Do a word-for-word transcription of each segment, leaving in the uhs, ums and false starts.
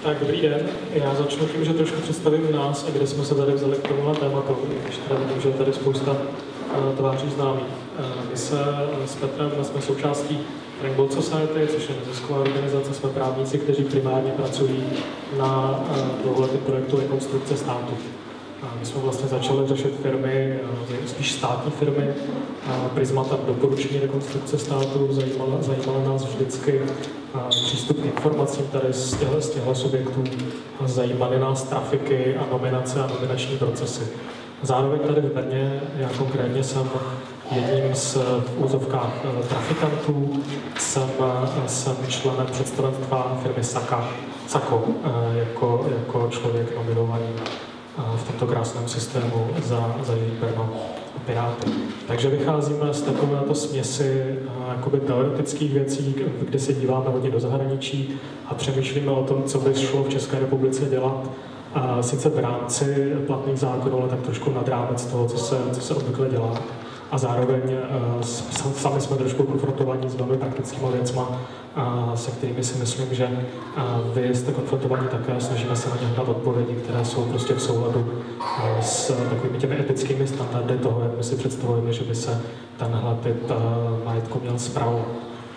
Tak dobrý den, já začnu tím, že trošku představím nás a kde jsme se tady vzali k tomuhle tématu, když teda vidím, že je tady spousta uh, tváří známých. Uh, my se uh, s Petrem jsme součástí Frankbolt Society, což je nezisková organizace, jsme právníci, kteří primárně pracují na uh, tohleto projektu rekonstrukce státu. My jsme vlastně začali řešit firmy, spíš státní firmy, prismatem doporučení rekonstrukce státu, zajímalo, zajímalo nás vždycky přístup k informacím tady z těchto, z těchto subjektů, zajímaly nás trafiky a nominace a nominační procesy. Zároveň tady v Brně, já konkrétně jsem jedním z v úzovkách trafikantů, jsem, jsem členem představenstva firmy Saka, Sako, jako, jako člověk nominovaný v tomto krásném systému za, za její Brno Piráty. Takže vycházíme z takovéto směsi jakoby teoretických věcí, kde se díváme hodně do zahraničí a přemýšlíme o tom, co by šlo v České republice dělat, a sice v rámci platných zákonů, ale tak trošku nad rámec toho, co se, co se obvykle dělá. A zároveň uh, sami jsme trošku konfrontovaní s velmi praktickými věcma, uh, se kterými si myslím, že uh, vy jste konfrontovaní také, snažíme se na ně hledat odpovědi, které jsou prostě v souladu uh, s takovými těmi etickými standardy toho, jak my si představujeme, že by se tenhle typ uh, majetku měl spravovat.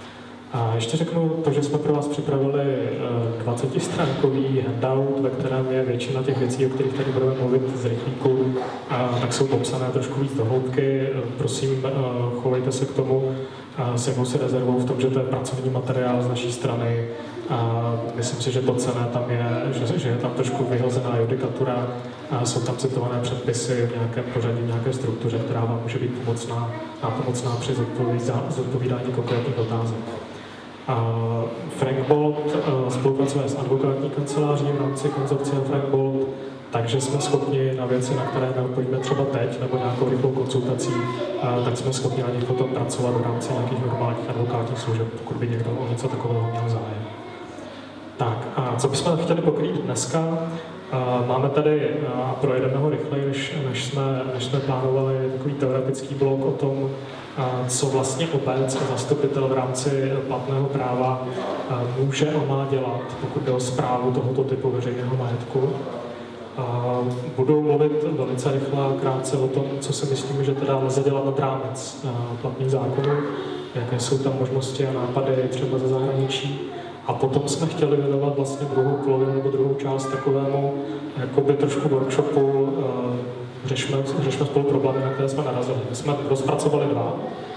A ještě řeknu to, že jsme pro vás připravili dvacetistránkový handout, ve kterém je většina těch věcí, o kterých tady budeme mluvit z rychlíku, tak jsou popsané trošku víc do hloubky. Prosím, chovejte se k tomu s jakousi rezervou v tom, že to je pracovní materiál z naší strany. A myslím si, že to cenné tam je, že, že je tam trošku vyhozená judikatura, a jsou tam citované předpisy v nějakém pořadí, v nějaké struktuře, která vám může být pomocná, nápomocná při zodpovídání konkrétních otázek. Uh, Frankbolt uh, spolupracuje s advokátní kanceláří v rámci konzorcia Frankbolt, takže jsme schopni na věci, na které neodpovíme třeba teď, nebo nějakou rychlou konzultací, uh, tak jsme schopni na nich potom pracovat v rámci nějakých normálních advokátních služeb, pokud by někdo o něco takového měl zájem. Tak, a co bychom chtěli pokrýt dneska? Uh, máme tady, a uh, projedeme ho rychleji, než, než, jsme, než jsme plánovali, takový teoretický blok o tom, uh, co vlastně obec a zastupitel v rámci platného práva uh, může a má dělat, pokud jde o správu tohoto typu veřejného majetku. Uh, budu mluvit velice rychle a krátce o tom, co si myslím, že teda lze dělat nad rámec uh, platných zákonů, jaké jsou tam možnosti a nápady třeba ze zahraničí. A potom jsme chtěli věnovat vlastně druhou polovinu nebo druhou část takovému jakoby trošku workshopu, uh, řešme, řešme spolu problémy, na které jsme narazili. My jsme rozpracovali dva.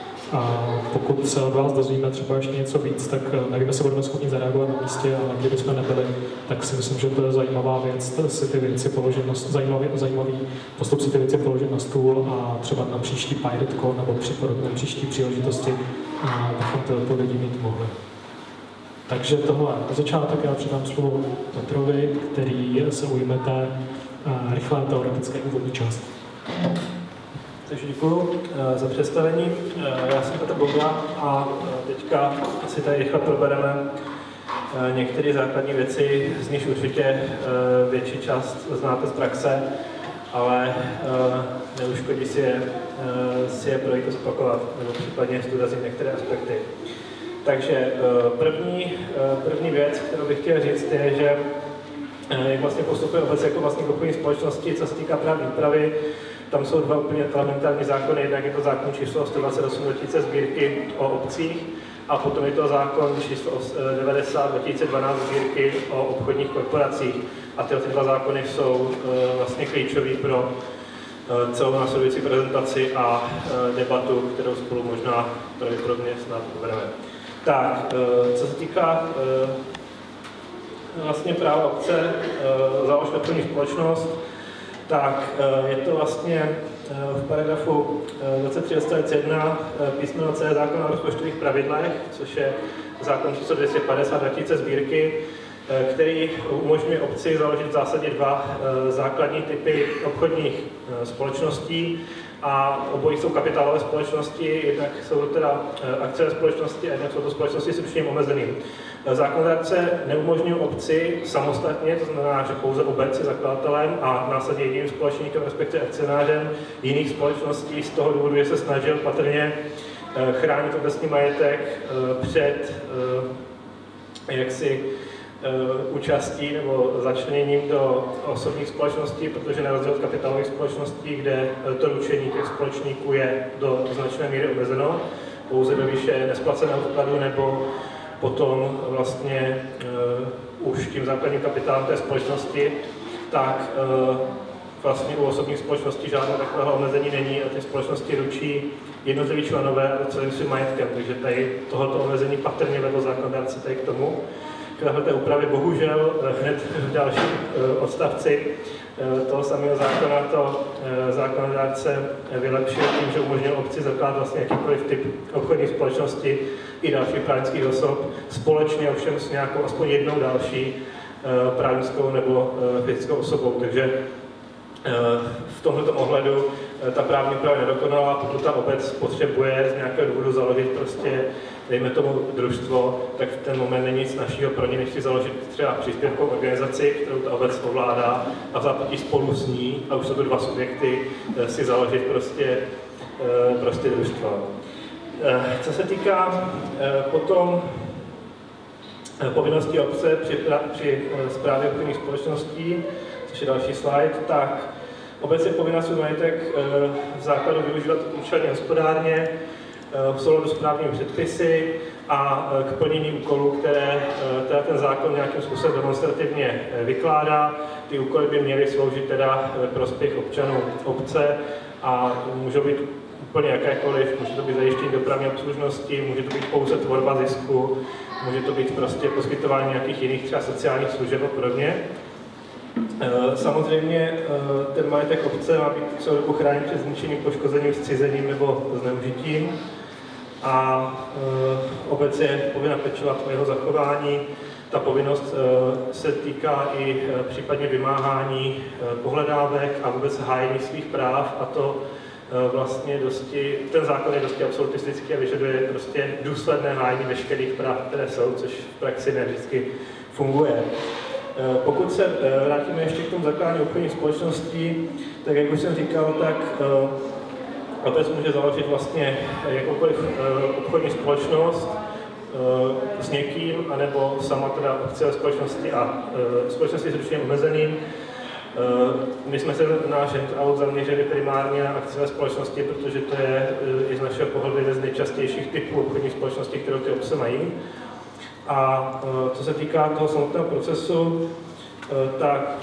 A pokud se od vás dozvíme třeba ještě něco víc, tak nevím, jestli budeme schopni zareagovat na místě, ale kdyby jsme nebyli, tak si myslím, že to je zajímavá věc, si ty věci položit na, zajímavý, zajímavý postup si ty věci položit na stůl a třeba na příští Pirate Call nebo na příští příležitosti bychom ty odpovědi mít mohli. Takže tohle na začátek já předám slovo Petrovi, který se ujme té uh, rychlé teoretické úvodní části. Takže děkuji za představení. Já jsem Petr Bouda a teďka si tady rychle probereme některé základní věci, z nich určitě větší část znáte z praxe, ale neuškodí si je, si je projít a zopakovat, nebo případně zdůraznit některé aspekty. Takže první, první věc, kterou bych chtěl říct, je, že jak vlastně postupuje obec jako vlastník obchodní společnosti, co se týká právní úpravy. Tam jsou dva úplně elementární zákony, jednak je to zákon číslo sto dvacet osm dva tisíce sbírky o obcích a potom je to zákon číslo devadesát dva tisíce dvanáct sbírky o obchodních korporacích. A tyhle dva zákony jsou vlastně klíčový pro celou následující prezentaci a debatu, kterou spolu možná pravděpodobně snad povedeme. Tak, co se týká vlastně práva obce, založit obchodní společnost, tak je to vlastně v paragrafu dvacet tři odstavec jedna písmeno C zákona o rozpočtových pravidlech, což je zákon číslo dvě stě padesát dva tisíce sbírky, který umožňuje obci založit v zásadě dva základní typy obchodních společností a obojí jsou kapitálové společnosti, jednak jsou to teda akciové společnosti a jednak jsou to společnosti s ručením omezeným. Zákonodárce neumožňuje obci samostatně, to znamená, že pouze obec je zakladatelem a následně jediným společníkem, respektive akcionářem jiných společností z toho důvodu, že se snažil patrně chránit obecní majetek před jaksi účastí nebo začleněním do osobních společností, protože na rozdíl od kapitálových společností, kde to ručení těch společníků je do značné míry omezeno, pouze ve výše nesplaceného vkladu nebo potom vlastně uh, už tím základním kapitálem té společnosti, tak uh, vlastně u osobních společností žádné takového omezení není a ty společnosti ručí jednotliví členové a celým svým majetkem, takže tady tohoto omezení patrně vedlo zákonodárce tady k tomu. K této úpravy bohužel hned v dalším uh, odstavci uh, toho samého zákona to uh, zákonodárce vylepšil tím, že umožnil obci zakládat vlastně jakýkoliv typ obchodní společnosti i dalších právnických osob společně ovšem s nějakou aspoň jednou další uh, právnickou nebo uh, fyzickou osobou. Takže v tomto ohledu ta právní úprava je nedokonalá, pokud ta obec potřebuje z nějakého důvodu založit prostě, dejme tomu družstvo, tak v ten moment není nic našího pro ně, než si založit třeba příspěvkovou organizaci, kterou ta obec ovládá a v záplatí spolu s ní, a už jsou to dva subjekty, si založit prostě, prostě družstvo. Co se týká potom povinností obce při, při správě obchodních společností, což je další slide, tak obec je povinna svůj majetek v základu využívat účelně hospodárně, v souladu s právními předpisy a k plnění úkolů, které teda ten zákon nějakým způsobem demonstrativně vykládá. Ty úkoly by měly sloužit teda prospěch občanů obce a můžou být úplně jakékoliv, může to být zajištění dopravní obslužnosti, může to být pouze tvorba zisku, může to být prostě poskytování nějakých jiných třeba sociálních služeb a podobně. Samozřejmě ten majetek obce má být celou dobu chráněn před zničením, poškozením, zcizením nebo zneužitím a obec je povinna pečovat o jeho zachování. Ta povinnost se týká i případně vymáhání pohledávek a vůbec hájení svých práv, a to vlastně dosti, ten zákon je dosti absolutistický a vyžaduje prostě důsledné hájení veškerých práv, které jsou, což v praxi ne vždycky funguje. Pokud se vrátíme ještě k tomu zakládání obchodních společností, tak jak už jsem říkal, tak obec může založit vlastně jakoukoliv obchodní společnost s někým, anebo sama teda akciové společnosti a společnosti s ručením omezeným. My jsme se na Gentraut zaměřili primárně na akciové společnosti, protože to je i z našeho pohledu jeden z nejčastějších typů obchodních společností, kterou ty obce mají. A co se týká toho samotného procesu, tak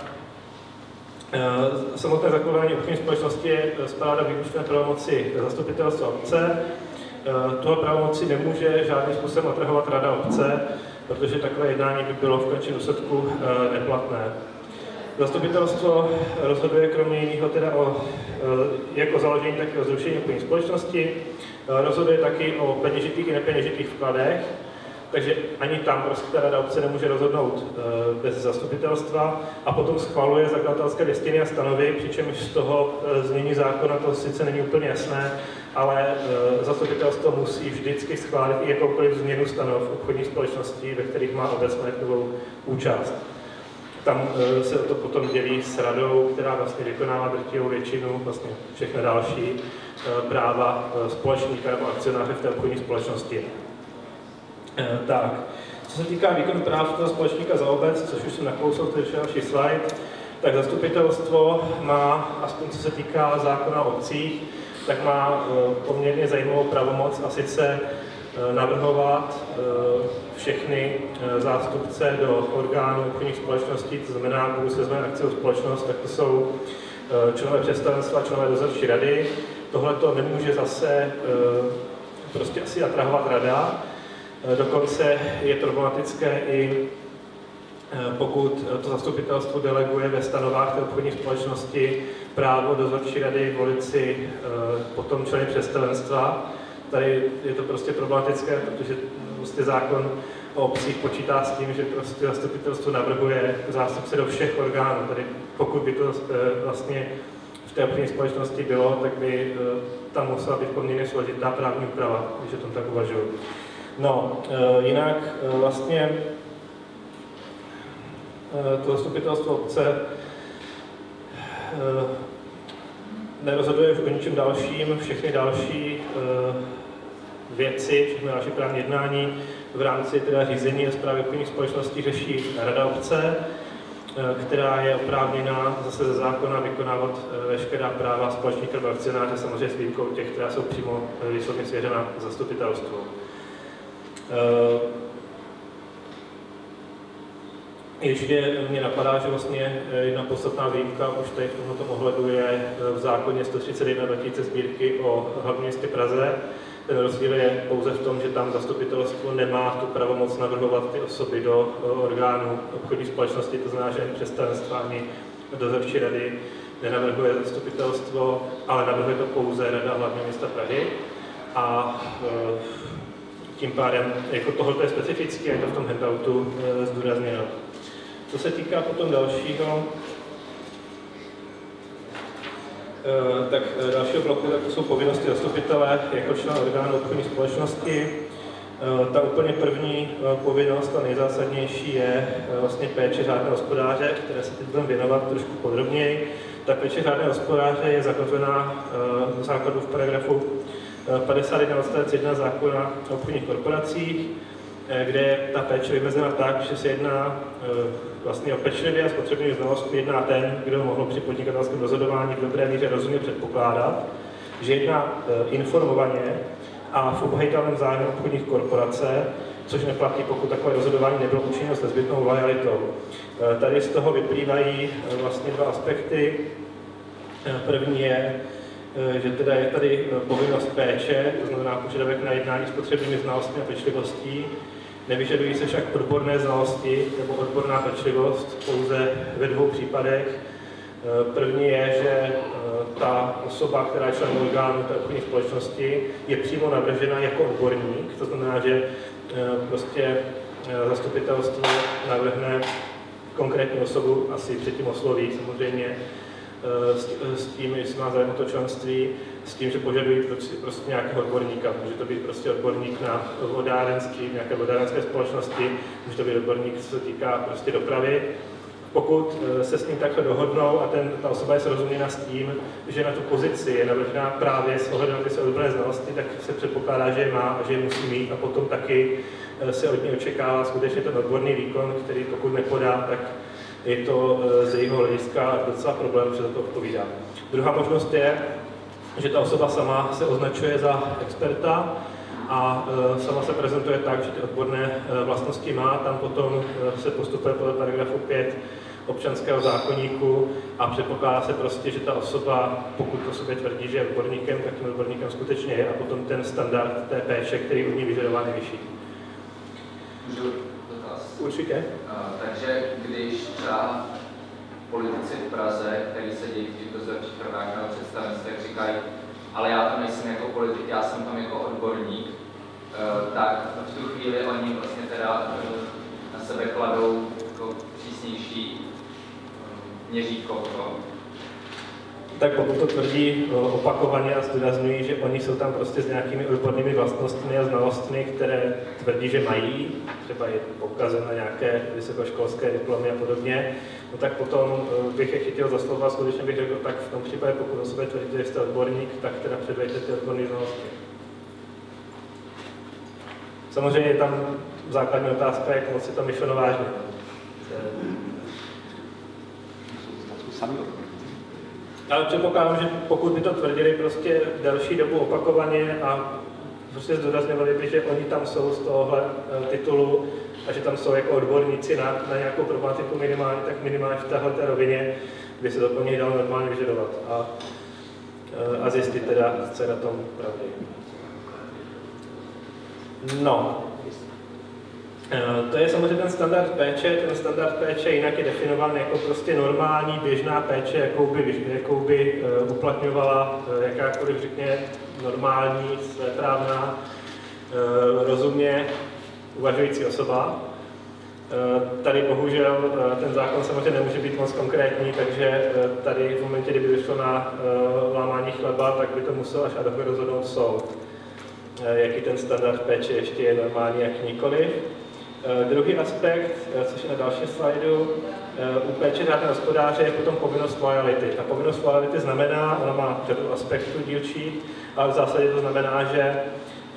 samotné zakládání obchodní společnosti spadá do výlučné pravomoci zastupitelstva obce. Tuhle pravomoci nemůže žádným způsobem atrahovat rada obce, protože takové jednání by bylo v konečném důsledku neplatné. Zastupitelstvo rozhoduje kromě jiného teda o, jak o založení, tak i o zrušení obchodní společnosti. Rozhoduje taky o peněžitých i nepeněžitých vkladech, takže ani tam prostě ta rada obce nemůže rozhodnout bez zastupitelstva a potom schvaluje zakladatelské listiny a stanovy, přičemž z toho znění zákona to sice není úplně jasné, ale zastupitelstvo musí vždycky schválit i jakoukoliv změnu stanov obchodních společností, ve kterých má obec majetkovou účast. Tam se to potom dělí s radou, která vlastně vykonává drtivou většinu, vlastně všechny další práva společníka nebo akcionáře v té obchodní společnosti. Tak, co se týká výkonu práv toho společníka za obec, což už jsem nakousl, to je další slide, tak zastupitelstvo má, aspoň co se týká zákona o obcích, tak má poměrně zajímavou pravomoc, a sice navrhovat všechny zástupce do orgánů obchodních společností, to znamená, pokud se vezme akciovou společnost, tak to jsou členové představenstva, členové dozorčí rady. Tohle to nemůže zase prostě asi atrahovat rada. Dokonce je problematické i pokud to zastupitelstvo deleguje ve stanovách té obchodní společnosti právo dozorčí rady volit si potom členy představenstva. Tady je to prostě problematické, protože prostě zákon o obcích počítá s tím, že prostě zastupitelstvo navrhuje zástupce do všech orgánů. Tady pokud by to vlastně v té obchodní společnosti bylo, tak by tam musela být poměrně složitá právní úprava, když o tom tak uvažuji. No, jinak vlastně to zastupitelstvo obce nerozhoduje už o ničem dalším, všechny další věci, všechny další právní jednání v rámci teda řízení a správy obchodních společností řeší rada obce, která je oprávněná zase ze zákona vykonávat veškerá práva společníka nebo akcionáře, samozřejmě s výjimkou těch, která jsou přímo výslovně svěřena zastupitelstvu. Ještě mě napadá, že vlastně jedna podstatná výjimka už tady v tomto ohledu je v zákoně sto třicet jedna dva tisíce sbírky o hlavním městě Praze. Ten rozdíl je pouze v tom, že tam zastupitelstvo nemá tu pravomoc navrhovat ty osoby do orgánů obchodní společnosti, to znamená, že ani představenstva, ani dozorčí rady nenavrhuje zastupitelstvo, ale navrhuje to pouze Rada hlavního města Prahy. A tím pádem, jako tohle je specifické, je to v tom handoutu zdůrazněno. Co se týká potom dalšího, tak dalšího bloku, tak to jsou povinnosti zastupitele jako člena orgánu obchodní společnosti. Ta úplně první povinnost, ta nejzásadnější, je vlastně péče řádného hospodáře, které se teď budeme věnovat trošku podrobněji. Ta péče řádného hospodáře je zakotvená v základu v paragrafu padesát jedna odstavec jedna zákona o obchodních korporacích, kde je ta péče vymezena tak, že se jedná vlastně o pečlivě a s potřebnými znalostmi jedná ten, kdo mohl při podnikatelském rozhodování v dobré míře rozumně předpokládat, že jedná informovaně a v obhajitelném zájmu obchodních korporace, což neplatí, pokud takové rozhodování nebylo učiněno s nezbytnou lojalitou. Tady z toho vyplývají vlastně dva aspekty. První je, že teda je tady povinnost péče, to znamená požadavek na jednání s potřebnými znalostmi a pečlivostí. Nevyžadují se však odborné znalosti nebo odborná pečlivost pouze ve dvou případech. První je, že ta osoba, která je člen orgánu té obchodní společnosti, je přímo navržena jako odborník, to znamená, že prostě zastupitelstvo navrhne konkrétní osobu, asi předtím osloví samozřejmě, s tím, jestli má zájem o to členství, s tím, že požadují prostě, prostě nějakého odborníka. Může to být prostě odborník na vodárenství, nějaké vodárenské společnosti, může to být odborník, co se týká prostě dopravy. Pokud se s ním takhle dohodnou a ten, ta osoba je srozuměna s tím, že na tu pozici je navržená právě s ohledem na ty odborné znalosti, tak se předpokládá, že je má a že je musí mít a potom taky se od něj očekává skutečně ten odborný výkon, který pokud nepodá, tak je to z jejího hlediska docela problém, že za to odpovídá. Druhá možnost je, že ta osoba sama se označuje za experta a e, sama se prezentuje tak, že ty odborné e, vlastnosti má, tam potom e, se postupuje podle paragrafu pět občanského zákoníku a předpokládá se prostě, že ta osoba, pokud o sobě tvrdí, že je odborníkem, tak tím odborníkem skutečně je a potom ten standard té péče, který od ní vyžadován je vyšší. Můžu dotaz? Určitě. Uh, takže když třeba politici v Praze, kteří sedí v těch dozorčích radách nebo představenstvech, říkají, ale já tam nejsem jako politik, já jsem tam jako odborník, uh, tak v tu chvíli oni vlastně teda uh, na sebe kladou jako přísnější uh, měřítko. Tak pokud to tvrdí opakovaně a zdůrazňují, že oni jsou tam prostě s nějakými odbornými vlastnostmi a znalostmi, které tvrdí, že mají, třeba je poukazem na nějaké vysokoškolské diplomy a podobně, no tak potom bych je chytil za slova, skutečně bych řekl, tak v tom případě, pokud o sobě tvrdíte, že jste odborník, tak teda předvejte ty odborné znalosti. Samozřejmě je tam základní otázka, jak moc je to myšleno vážně. Ale předpokládám, že pokud by to tvrdili prostě delší dobu opakovaně a prostě zdůrazňovali by, že oni tam jsou z tohohle titulu a že tam jsou jako odborníci na, na nějakou problematiku minimálně, tak minimálně v téhleté rovině by se to po nich dalo normálně vyžadovat a, a zjistit teda, co je na tom pravdy. No. To je samozřejmě ten standard péče, ten standard péče jinak je definován jako prostě normální, běžná péče, jakou by, jakou by uh, uplatňovala uh, jakákoliv, řekně, normální, svéprávná, uh, rozumně uvažující osoba. Uh, tady bohužel uh, ten zákon samozřejmě nemůže být moc konkrétní, takže uh, tady v momentě, kdyby vyšlo na uh, lámání chleba, tak by to musel až ad hoc rozhodnout soud. Uh, jaký ten standard péče ještě je normální, jak nikoliv. Uh, druhý aspekt, uh, což je na dalším slajdu, uh, u péče řádného hospodáře je potom povinnost lojality. Ta povinnost lojality znamená, ona má řadu aspektů dílčích, ale v zásadě to znamená, že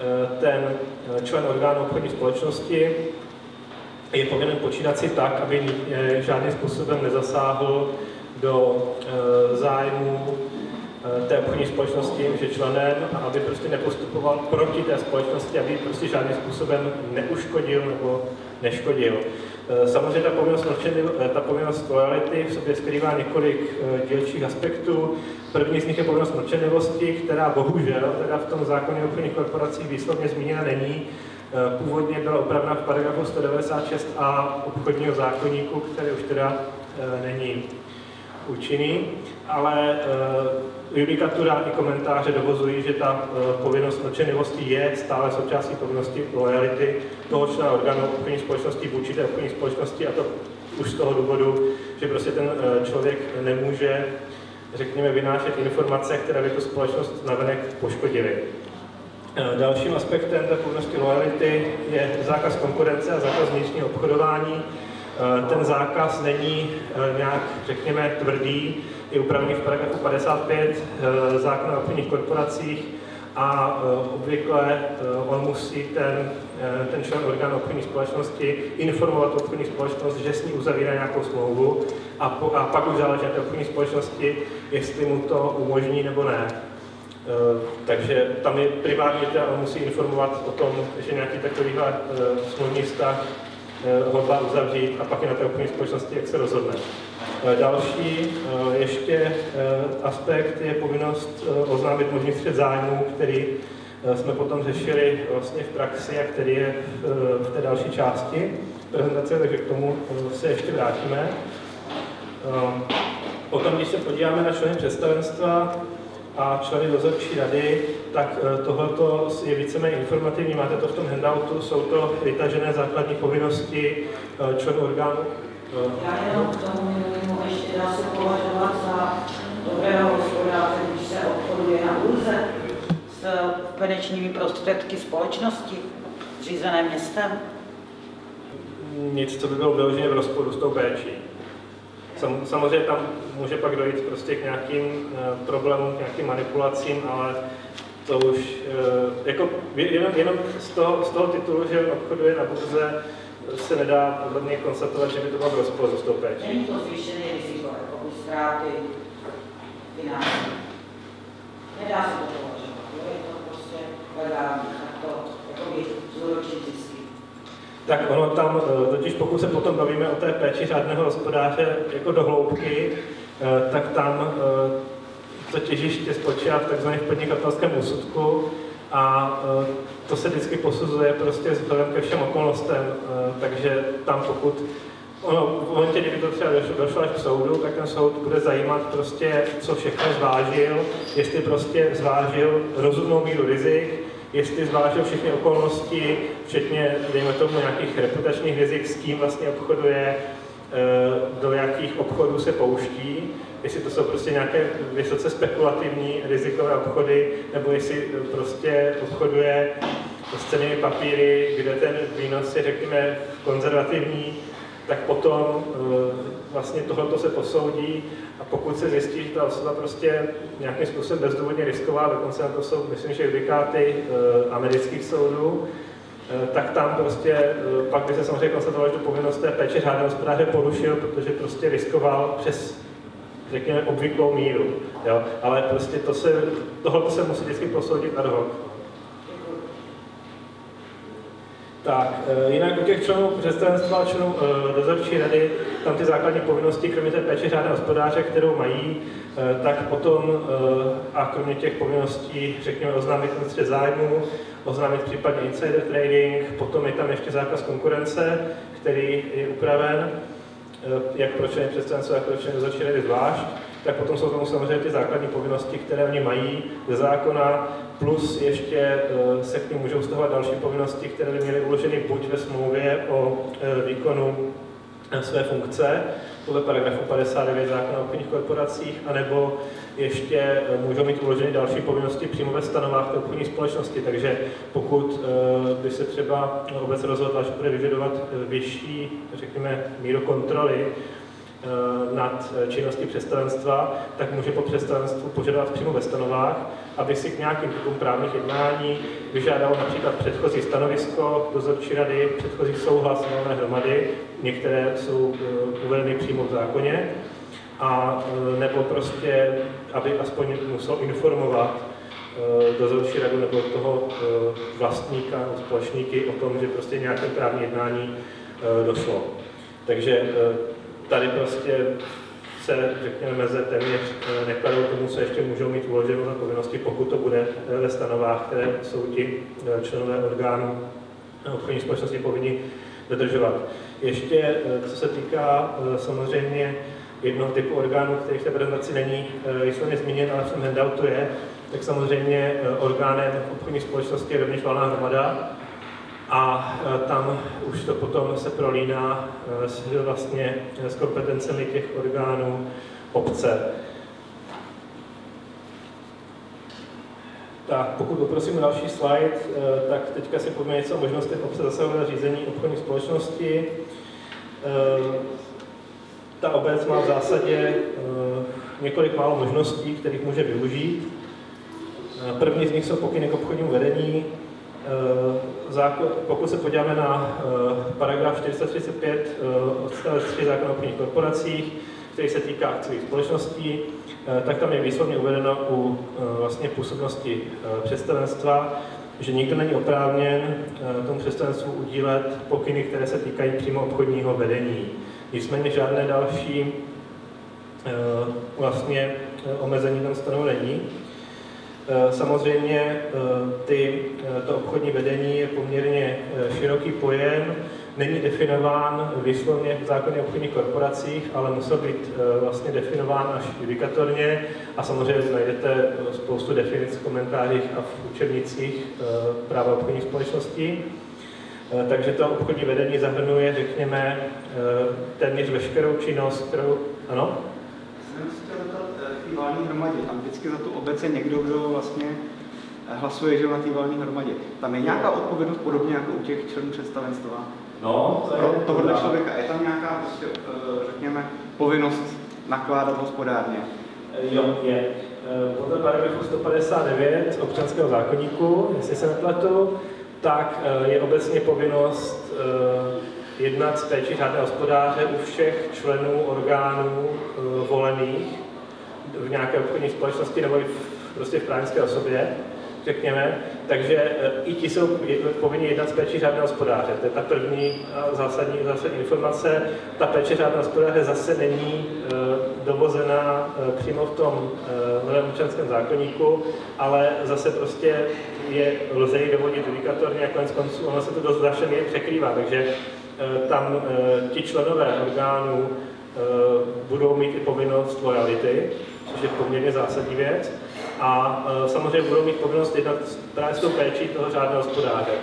ten člen orgánu obchodní společnosti je povinen počínat si tak, aby žádným způsobem nezasáhl do zájmu té obchodní společnosti, že členem, a aby prostě nepostupoval proti té společnosti, aby prostě žádným způsobem neuškodil nebo neškodil. Samozřejmě ta povinnost, ta povinnost lojality v sobě skrývá několik dílčích aspektů. První z nich je povinnost mlčenlivosti, která bohužel teda v tom zákoně o obchodních korporacích výslovně zmíněna není. Původně byla upravena v paragrafu sto devadesát šest a obchodního zákoníku, který už teda není účinný, ale judikatura i komentáře dovozují, že ta povinnost mlčenlivosti je stále součástí povinnosti lojality toho člena orgánu obchodní společnosti vůči té obchodní společnosti, a to už z toho důvodu, že prostě ten člověk nemůže, řekněme, vynášet informace, které by tu společnost navenek poškodily. Dalším aspektem té povinnosti lojality je zákaz konkurence a zákaz vnitřního obchodování. Ten zákaz není nějak, řekněme, tvrdý, je upravený v paragrafu padesát pět zákona o obchodních korporacích a obvykle on musí ten, ten člen orgánu obchodní společnosti informovat obchodní společnost, že s ní uzavírá nějakou smlouvu, a, po, a pak už záleží na té obchodní společnosti, jestli mu to umožní nebo ne. Takže tam je primárně, že on musí informovat o tom, že nějaký takovýhle smluvní vztah hodlá uzavřít, a pak je na té obchodní společnosti, jak se rozhodne. Další ještě aspekt je povinnost oznámit možný střet zájmů, který jsme potom řešili vlastně v praxi a který je v té další části prezentace, takže k tomu se ještě vrátíme. Potom, když se podíváme na členy představenstva a členy dozorčí rady, tak tohleto je víceméně informativní, máte to v tom handoutu, jsou to vytažené základní povinnosti členů orgánu. Já jenom k tomu mimo ještě dá se považovat za dobrého hospodáře, když se obchoduje na burze s peněžními prostředky společnosti, řízené městem. Nic, co by bylo vyloženě v rozporu s tou péčí. Sam, samozřejmě tam může pak dojít prostě k nějakým uh, problémům, k nějakým manipulacím, ale to už uh, jako jenom, jenom z, toho, z toho titulu, že obchoduje na burze, se nedá podle mě konstatovat, že by to bylo v rozporu s tou péčí. Není to zvýšené riziko, jako ztráty financí. Nedá se to považovat, je to prostě legální, tak to jakoby zúročit zisky. Tak ono tam, totiž pokud se potom bavíme o té péči řádného hospodáře jako do hloubky, tak tam to těžiště spočívá v takzvaném podnikatelském úsudku a to se vždycky posuzuje prostě vzhledem ke všem okolnostem, takže tam pokud ono, v momentě, kdyby to třeba došlo až k soudu, tak ten soud bude zajímat prostě, co všechno zvážil, jestli prostě zvážil rozumnou míru rizik, jestli zvážil všechny okolnosti, včetně, dejme tomu, nějakých reputačních rizik, s kým vlastně obchoduje, do jakých obchodů se pouští, jestli to jsou prostě nějaké vysoce spekulativní rizikové obchody, nebo jestli prostě obchoduje s cennými papíry, kde ten výnos je, řekněme, konzervativní, tak potom vlastně tohleto se posoudí, a pokud se zjistí, že ta osoba prostě nějakým způsobem bezdůvodně riskovala, dokonce na to jsou, myslím, že judikáty amerických soudů, tak tam prostě pak by se samozřejmě konstatovalo, že tu povinnost té péče řádného hospodáře porušil, protože prostě riskoval přes, řekněme, obvyklou míru. Jo? Ale prostě to se, tohle se musí vždycky posoudit ad hoc. Tak, jinak u těch členů představenstva a členů dozorčí rady, tam ty základní povinnosti, kromě té péče řádného hospodáře, kterou mají, tak potom, a kromě těch povinností, řekněme, oznámit ten střet zájmu, oznámit případně insider trading, potom je tam ještě zákaz konkurence, který je upraven, jak pro členy představenstva, jak pro členy dozorčí rady zvlášť, tak potom jsou tam samozřejmě ty základní povinnosti, které oni mají ze zákona, plus ještě se k nim můžou vztahovat další povinnosti, které by měly uloženy buď ve smlouvě o výkonu své funkce, podle paragrafu padesát devět zákona o obchodních korporacích, anebo ještě můžou mít uloženy další povinnosti přímo ve stanovách té obchodní společnosti. Takže pokud by se třeba obec rozhodla, že bude vyžadovat vyšší, řekněme, míru kontroly nad činností představenstva, tak může po představenstvu požadovat přímo ve stanovách. aby si k nějakým typům právních jednání vyžádalo například předchozí stanovisko dozorčí rady, předchozí souhlas valné hromady, některé jsou uvedeny přímo v zákoně, a nebo prostě, aby aspoň musel informovat dozorčí radu nebo toho vlastníka, společníky o tom, že prostě nějaké právní jednání došlo. Takže tady prostě se, řekněme, meze téměř nekladou tomu, co ještě můžou mít uloženo za povinnosti, pokud to bude ve stanovách, které jsou ti členové orgánů obchodní společnosti povinni dodržovat. Ještě, co se týká samozřejmě jednoho typu orgánů, který v té prezentaci není výslovně zmíněn, ale v tom handoutu je, tak samozřejmě orgánem obchodní společnosti je rovněž valná hromada a tam už to potom se prolíná s, vlastně s kompetencemi těch orgánů obce. Tak, pokud poprosím o další slide, tak teďka si povíme něco o možnostech obce zasahovat řízení obchodní společnosti. Ta obec má v zásadě několik málo možností, kterých může využít. První z nich jsou pokyny k obchodnímu vedení. Pokud se podíváme na paragraf čtyři sta třicet pět odstavec tři zákona o obchodních korporacích, který se týká akciových společností, tak tam je výslovně uvedeno u vlastně působnosti představenstva, že nikdo není oprávněn tomu představenstvu udílet pokyny, které se týkají přímo obchodního vedení. Nicméně žádné další vlastně omezení tam stanoveno není. Samozřejmě ty, to obchodní vedení je poměrně široký pojem, není definován výslovně v zákoně o obchodních korporacích, ale musel být vlastně definován až judikatorně a samozřejmě najdete spoustu definic v komentářích a v učebnicích práva obchodních společností. Takže to obchodní vedení zahrnuje, řekněme, téměř veškerou činnost, kterou... Ano? Jsem se chtěl zeptat k té valné hromadě. Tam vždycky za tu obec je někdo, kdo vlastně hlasuje, že na té valné hromadě. Tam je nějaká odpovědnost podobně jako u těch členů představenstva? No, to je... Pro tohohle člověka je tam nějaká, prostě, řekněme, povinnost nakládat hospodárně? Jo, je. Podle paragrafu sto padesát devět občanského zákoníku, jestli se nepletu, tak je obecně povinnost jednat s péčí řádného hospodáře u všech členů orgánů volených v nějaké obchodní společnosti nebo i v, prostě v právnické osobě, řekněme. Takže i ti jsou povinni jednat s péčí řádného hospodáře. To je ta první zásadní, zásadní informace. Ta péče řádného hospodáře zase není dovozena přímo v tom novém občanském zákoníku, ale zase prostě je, lze ji dovodit judikatorně a konec konců ono se to dost zašeně překrývá, takže tam ti členové orgánů budou mít i povinnost lojality, což je poměrně zásadní věc, a samozřejmě budou mít povinnost jednat právě s tou péčí toho řádného hospodáře.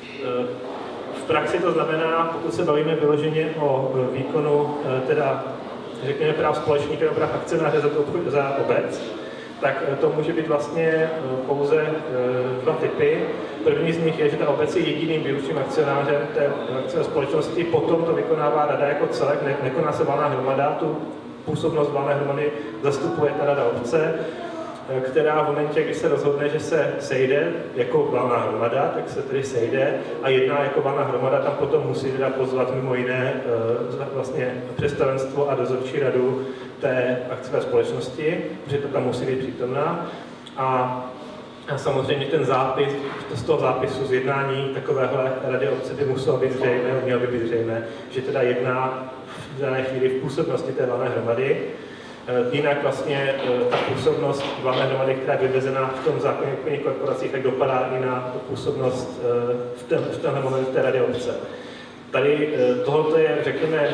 V praxi to znamená, pokud se bavíme vyloženě o výkonu teda řekněme práv společníka nebo práv akcionáře za, to, za obec, tak to může být vlastně pouze dva typy. První z nich je, že ta obec je jediným výlučným akcionářem té akciové společnosti, potom to vykonává rada jako celek, ne, nekoná se valná hromada, tu působnost valné hromady zastupuje ta rada obce, která v momentě, kdy se rozhodne, že se sejde jako valná hromada, tak se tedy sejde a jedná jako valná hromada, tam potom musí teda pozvat mimo jiné vlastně představenstvo a dozorčí radu té akciové společnosti, protože to tam musí být přítomná. A A samozřejmě ten zápis, z toho zápisu z jednání takovéhle rady obce by muselo být zřejmé, mělo by být zřejmé, že teda jedná v dané chvíli v působnosti té valné hromady. Jinak vlastně ta působnost valné hromady, která je vyvezená v tom zákoně o obchodních korporacích, tak dopadá i na působnost v, ten, v tenhle moment té rady obce. Tady tohle je, řekněme,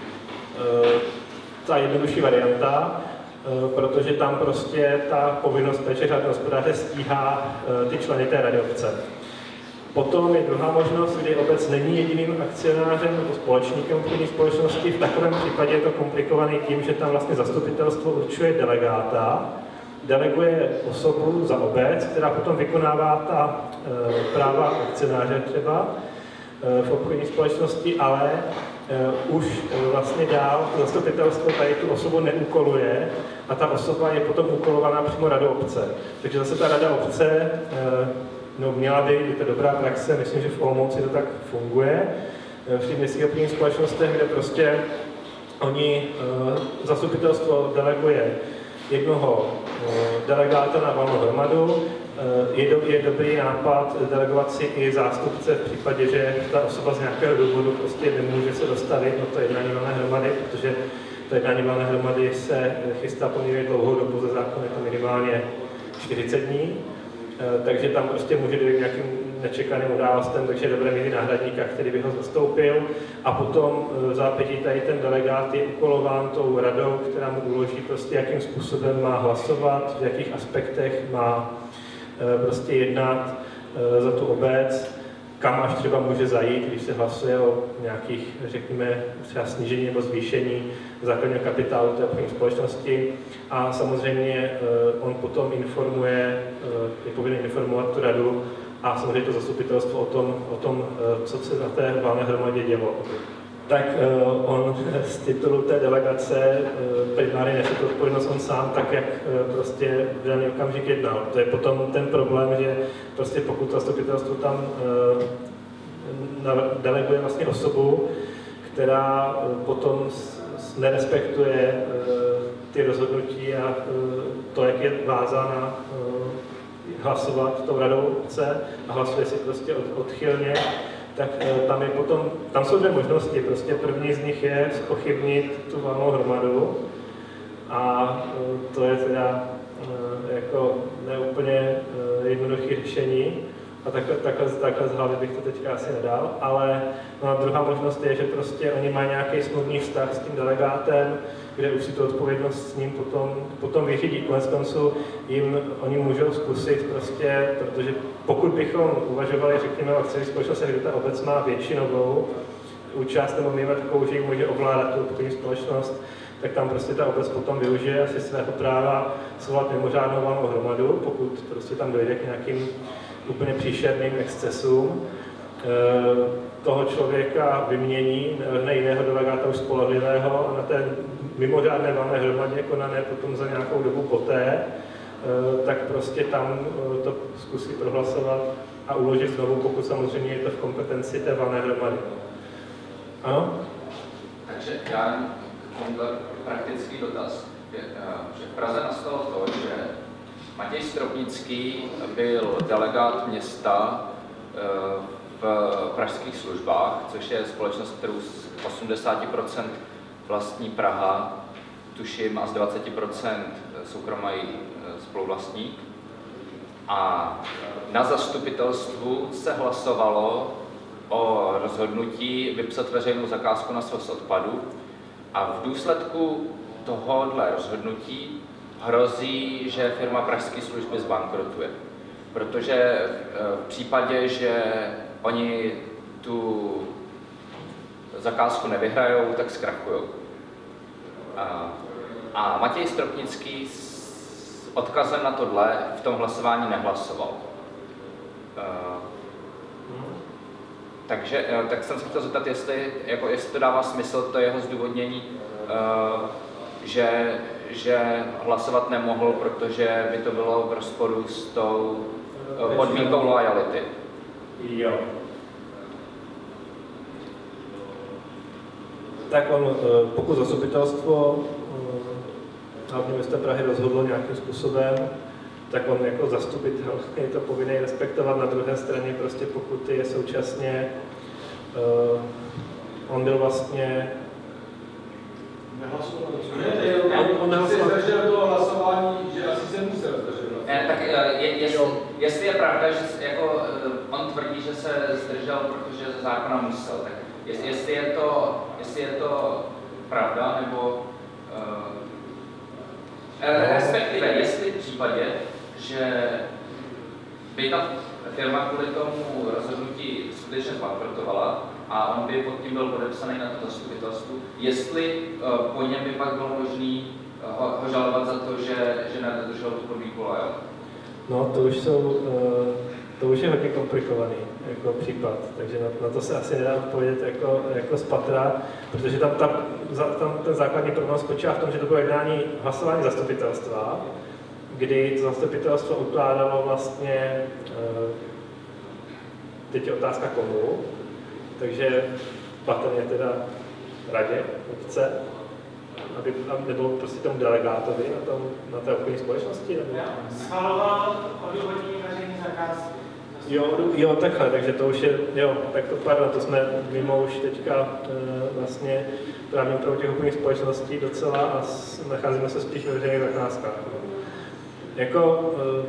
ta jednodušší varianta, protože tam prostě ta povinnost péče řádného hospodáře stíhá ty členy té rady obce. Potom je druhá možnost, kdy obec není jediným akcionářem nebo společníkem obchodní společnosti. V takovém případě je to komplikované tím, že tam vlastně zastupitelstvo určuje delegáta, deleguje osobu za obec, která potom vykonává ta e, práva akcionáře třeba. v obchodní společnosti, ale už vlastně dál zastupitelstvo tady tu osobu neúkoluje a ta osoba je potom úkolovaná přímo radou obce. Takže zase ta rada obce, no měla by, je to dobrá praxe, myslím, že v Olomouci to tak funguje, v těch městských obchodních společnostech, kde prostě oni, zastupitelstvo deleguje jednoho delegáta na valnou hromadu. Je, do, je dobrý nápad delegovat si i zástupce v případě, že ta osoba z nějakého důvodu prostě nemůže se dostavit na to jednání valné hromady, protože to jednání valné hromady se chystá poměrně dlouhou dobu, ze zákona je to minimálně čtyřicet dní, takže tam prostě může dojít nějakým nečekaným událostem, takže je dobré mít náhradníka, který by ho zastoupil. A potom v zápětí tady ten delegát je úkolován tou radou, která mu uloží prostě, jakým způsobem má hlasovat, v jakých aspektech má prostě jednat za tu obec, kam až třeba může zajít, když se hlasuje o nějakých, řekněme, třeba snížení nebo zvýšení základního kapitálu té obchodní společnosti. A samozřejmě on potom informuje, je povinen informovat tu radu a samozřejmě to zastupitelstvo o tom, o tom co se na té valné hromadě dělo. Tak uh, on z titulu té delegace uh, primárně nese tu odpovědnost on sám, tak jak uh, prostě v daný okamžik jednal. To je potom ten problém, že prostě pokud zastupitelstvo tam uh, deleguje vlastně osobu, která uh, potom s, s nerespektuje uh, ty rozhodnutí a uh, to, jak je vázána uh, hlasovat tou radou obce a hlasuje si prostě od, odchylně, tak tam, je potom, tam jsou dvě možnosti. Prostě první z nich je zpochybnit tu valnou hromadu a to je teda jako neúplně jednoduché řešení a takhle, takhle, takhle z hlavy bych to teďka asi nedal, ale no a druhá možnost je, že prostě oni mají nějaký smluvní vztah s tím delegátem, kde už si tu odpovědnost s ním potom, potom vyřídí. Konec konců jim oni můžou zkusit prostě, protože pokud bychom uvažovali, řekněme, o akciových společnostech, kde ta obec má většinovou účast, nebo mývat takovou, že jim může ovládat tu obchodní společnost, tak tam prostě ta obec potom využije asi svého práva svolat mimořádnou valnou hromadu, pokud prostě tam dojde k nějakým úplně příšerným excesům. Toho člověka vymění na jiného delegáta už spolehlivého a na té mimořádné valné hromadě konané potom za nějakou dobu poté, tak prostě tam to zkusí prohlasovat a uložit znovu, pokud samozřejmě je to v kompetenci té valné hromady. Ano? Takže já mám praktický dotaz. Že v Praze nastalo to, že Matěj Stropnický byl delegát města v pražských službách, což je společnost, kterou z osmdesát procent vlastní Praha, tuším, a z dvacet procent soukromý spoluvlastník. A na zastupitelstvu se hlasovalo o rozhodnutí vypsat veřejnou zakázku na svoz odpadu a v důsledku tohohle rozhodnutí hrozí, že firma Pražské služby zbankrotuje. Protože v případě, že oni tu zakázku nevyhrajou, tak zkrachují. A, a Matěj Stropnický s odkazem na tohle v tom hlasování nehlasoval. Takže tak jsem se chtěl zeptat, jestli, jako, jestli to dává smysl, to jeho zdůvodnění, že, že hlasovat nemohl, protože by to bylo v rozporu s tou podmínkou loajality. Jo. Tak on, pokud zastupitelstvo hlavního města Prahy rozhodlo nějakým způsobem, tak on jako zastupitel je to povinný respektovat. Na druhé straně prostě pokud je současně, uh, on byl vlastně nehlasoval. On nehlasoval. Když se zdržel toho hlasování, že asi se musel zdržet. Ne, tak je, jestli, jestli je pravda, že jako, on tvrdí, že se zdržel, protože ze zákona musel, tak jestli, jestli, je, to, jestli je to pravda, nebo uh, respektive, jestli v případě, že by ta firma kvůli tomu rozhodnutí skutečně zbankrotovala a on by pod tím byl podepsaný na to zastupitelstvu, jestli uh, po něm by pak bylo možné uh, ho, ho žalovat za to, že, že nedodržel tu podmínku loajality. No, to už jsou, uh, to už je hodně komplikovaný. jako případ, takže na, na to se asi nedá odpovědět jako, jako z patra, protože tam, tam, tam ten základní problém spočívá v tom, že to bylo jednání hlasování zastupitelstva, kdy to zastupitelstvo ukládalo vlastně, teď je otázka komu, takže patrně teda radě, obce, aby tam nebylo prostě tomu delegátovi na, tom, na té obchodní společnosti? Nebo... Schvaloval odůvodnění veřejné zakázky. Jo, jo, takhle, takže to už je, jo, tak to, pardon, to jsme mimo už teďka e, vlastně právě pro těch obchodních společností docela a s, nacházíme se spíš ve veřejných zakázkách. Jako, e,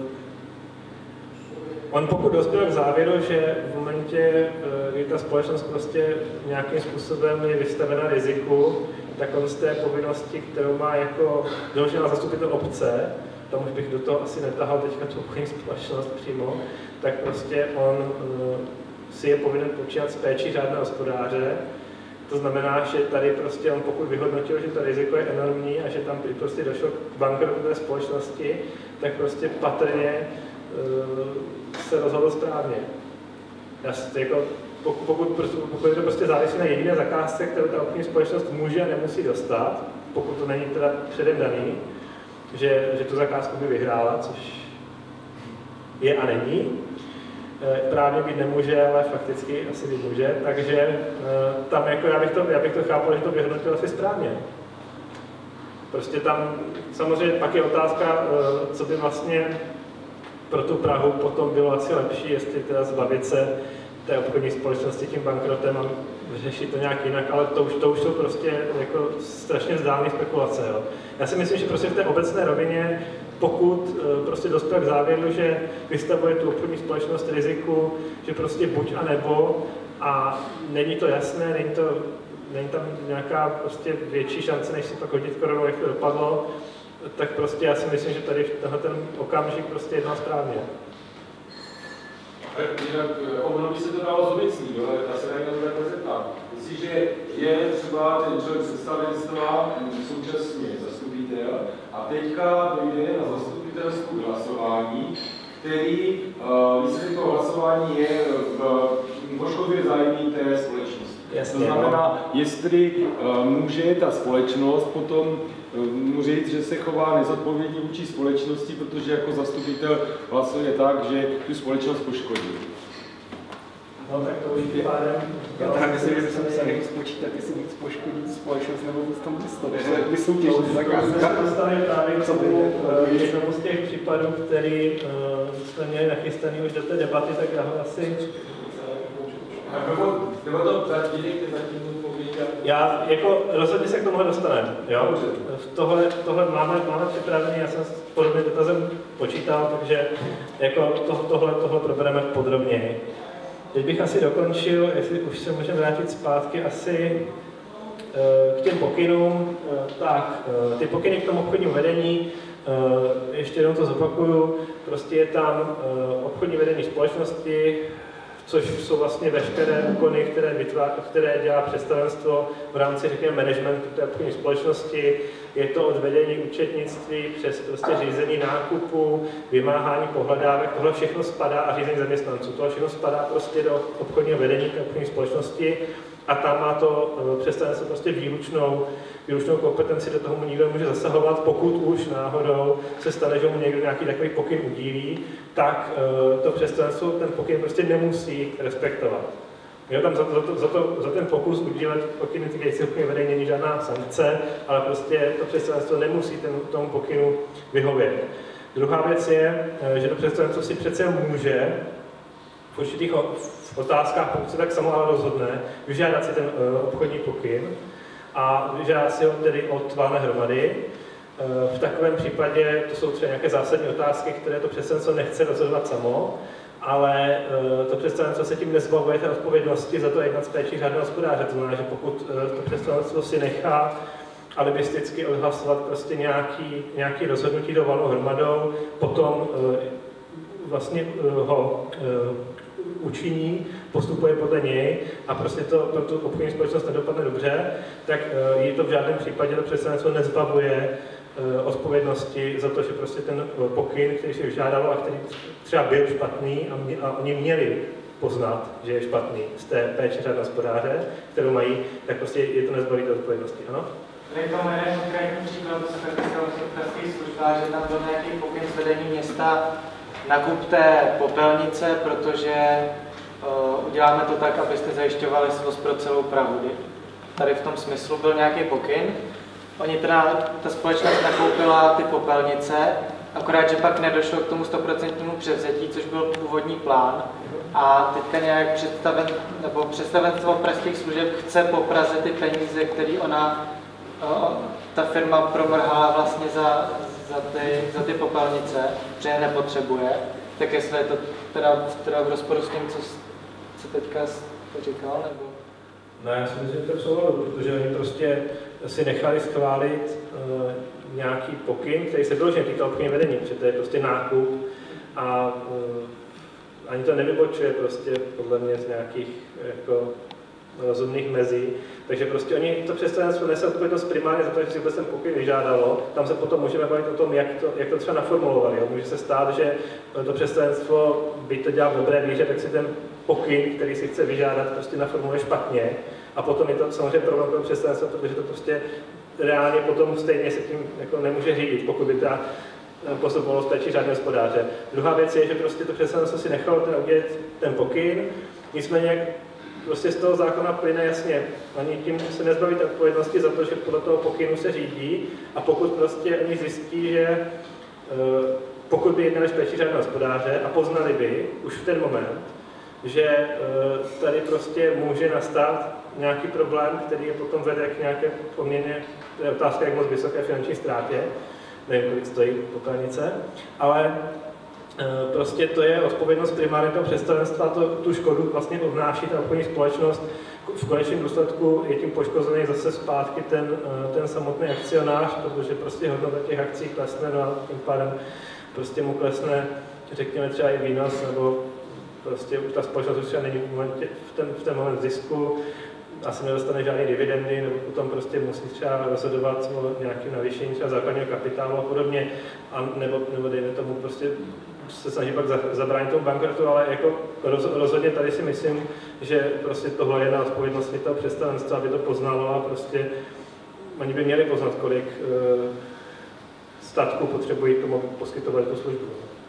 on pokud dospěl k závěru, že v momentě, e, kdy ta společnost prostě nějakým způsobem je vystavena riziku, tak on z té povinnosti, kterou má jako doložená zastupitel obce, tam už bych do toho asi netahal teďka tu obchodní společnost přímo, tak prostě on uh, si je povinen počítat s péčí řádného hospodáře. To znamená, že tady prostě on pokud vyhodnotil, že to riziko je enormní a že tam prostě došlo k bankrotu té společnosti, tak prostě patrně uh, se rozhodl správně. Já si, jako, pokud, pokud, pokud je to prostě závisí na jediné zakázce, kterou ta obchodní společnost může a nemusí dostat, pokud to není teda předem daný, že, že tu zakázku by vyhrála, což je a není. Právně být nemůže, ale fakticky asi být může, takže tam jako já bych to, já bych to chápal, že to vyhodnotil asi správně. Prostě tam samozřejmě pak je otázka, co by vlastně pro tu Prahu potom bylo asi lepší, jestli teda zbavit se té obchodní společnosti tím bankrotem a řešit to nějak jinak, ale to už, to už jsou prostě jako strašně vzdálené spekulace. Jo. Já si myslím, že prostě v té obecné rovině, pokud prostě dospěl k závěru, že vystavuje tu obchodní společnost riziku, že prostě buď a nebo a není to jasné, není, to, není tam nějaká prostě větší šance, než si pak hodit korunou, jak to dopadlo, tak prostě já si myslím, že tady v tenhle ten okamžik prostě jedná správně. Jinak ono by se to dalo zobecnit, ale já se tady na to takhle zeptám. Jestliže je třeba ten člověk představenstva současně zastupitel a teďka dojde na zastupitelstvu hlasování, který uh, výsledek toho hlasování je v poškodě zájmy té společnosti. Jasně, to znamená, jestli uh, může ta společnost potom uh, říct, že se chová nezodpovědně vůči společnosti, protože jako zastupitel hlasuje tak, že tu společnost poškodí. No tak to už je pádem. Já tak myslím, že jsem se nemohl spočítat, jestli víc poškodí společnost nebo víc tam dostane. Že vysoutěží zakázka. To dostane právě k tomu jednomu z těch případů, který uh, jsme měli nachystaný už do té debaty, tak já ho asi... Nebo, nebo to zatídejte zatím povědět. Já jako rozhodně se k tomu dostaneme, jo? Tohle, tohle máme, máme připravený, já jsem s podobným dotazem počítal, takže jako to, tohle, tohle probereme podrobněji. Teď bych asi dokončil, jestli už se můžeme vrátit zpátky asi k těm pokynům. Tak, ty pokyny k tomu obchodnímu vedení, ještě jednou to zopakuju, prostě je tam obchodní vedení společnosti, což jsou vlastně veškeré úkony, které, vytvá, které dělá představenstvo v rámci, řekněme, managementu té obchodní společnosti. Je to od vedení účetnictví přes prostě řízení nákupu, vymáhání pohledávek, tohle všechno spadá a řízení zaměstnanců. Tohle všechno spadá prostě do obchodního vedení té obchodní společnosti a tam má to představenstvo prostě výlučnou, výlučnou kompetenci, do toho mu nikdo nemůže zasahovat, pokud už náhodou se stane, že mu někdo nějaký takový pokyn udílí, tak to představenstvo ten pokyn prostě nemusí respektovat. Jo, tam za, to, za, to, za ten pokus udílet pokyny týkající obchodního vedení není žádná sankce, ale prostě to představenstvo nemusí ten, tomu pokynu vyhovět. Druhá věc je, že to představenstvo si přece může v určitých otázkách, pokud se tak samo ale rozhodne, vyžádat si ten obchodní pokyn a vyžádá si ho tedy od valné hromady. V takovém případě to jsou třeba nějaké zásadní otázky, které to představenstvo nechce rozhodovat samo, ale to představenstvo se tím nezbavuje té odpovědnosti za to jednat s péčí řádného hospodáře. To znamená, že pokud to představenstvo si nechá alibisticky odhlasovat prostě nějaký, nějaký rozhodnutí do valnou hromadou, potom vlastně ho učiní, postupuje podle něj a prostě to pro tu obchodní společnost nedopadne dobře, tak je to v žádném případě to představenstvo nezbavuje odpovědnosti za to, že prostě ten pokyn, který si vyžádalo a který třeba byl špatný a, mě, a oni měli poznat, že je špatný z té péče řádného hospodáře, kterou mají, tak prostě je to nezbaví té odpovědnosti, ano? Tady to má jeden konkrétní příklad, co se týkalo pražských službách, že tam byl nějaký pokyn z vedení města, nakupte popelnice, protože uh, uděláme to tak, abyste zajišťovali svoz pro celou Prahu. Tady v tom smyslu byl nějaký pokyn. Oni teda, ta společnost nakoupila ty popelnice, akorát, že pak nedošlo k tomu stoprocentnímu převzetí, což byl původní plán. A teďka nějak představen, nebo představenstvo pražských služeb chce po Praze ty peníze, které ona, o, ta firma promrhala vlastně za, za, ty, za ty popelnice, že je nepotřebuje. Tak jestli je to teda, teda v rozporu s tím, co, co teďka jste říkal, nebo? No já si myslím, že to je v souladu, protože oni prostě si nechali schválit uh, nějaký pokyn, který se vyloženě týkal pokyn vedení, protože to je prostě nákup a uh, ani to nevybočuje prostě podle mě z nějakých jako rozumných mezí. Takže prostě oni to představenstvo nese odpovědnost primárně za to, že si vůbec ten pokyn vyžádalo. Tam se potom můžeme bavit o tom, jak to, jak to třeba naformulovali. Jo. Může se stát, že to představenstvo, byť to dělá v dobré víře, tak si ten pokyn, který si chce vyžádat, prostě naformuluje špatně. A potom je to samozřejmě problém pro představenstvo, protože to prostě reálně potom stejně se tím jako nemůže řídit, pokud by ta postupovalo z péči řádného hospodáře. Druhá věc je, že prostě to představenstvo si nechalo ten udělat ten pokyn, nicméně prostě z toho zákona plyne jasně, ani tím se nezbaví té odpovědnosti za to, že podle toho pokynu se řídí a pokud prostě oni zjistí, že pokud by jednali z péči řádného hospodáře a poznali by už v ten moment, že tady prostě může nastat nějaký problém, který je potom vede k nějaké poměrně, to je otázka, jak moc vysoké finanční ztrátě, nevím, kolik stojí popelnice, ale e, prostě to je odpovědnost primárně toho představenstva, to, tu škodu vlastně odnáší ta obchodní společnost. V konečném důsledku je tím poškozený zase zpátky ten, ten samotný akcionář, protože prostě hodnota těch akcí klesne, no a tím pádem prostě mu klesne, řekněme třeba i výnos, nebo prostě už ta společnost už třeba není v, momentě, v, ten, v ten moment zisku, asi nedostane žádné dividendy, nebo potom prostě musí třeba rozhodovat o nějakém navýšení třeba základního kapitálu a podobně, a nebo, nebo dejme tomu prostě se snaží pak zabránit tomu bankrotu, ale jako roz, rozhodně tady si myslím, že prostě tohle je na odpovědnosti toho představenstva, aby to poznalo a prostě oni by měli poznat, kolik e, statků potřebují tomu poskytovat tu službu.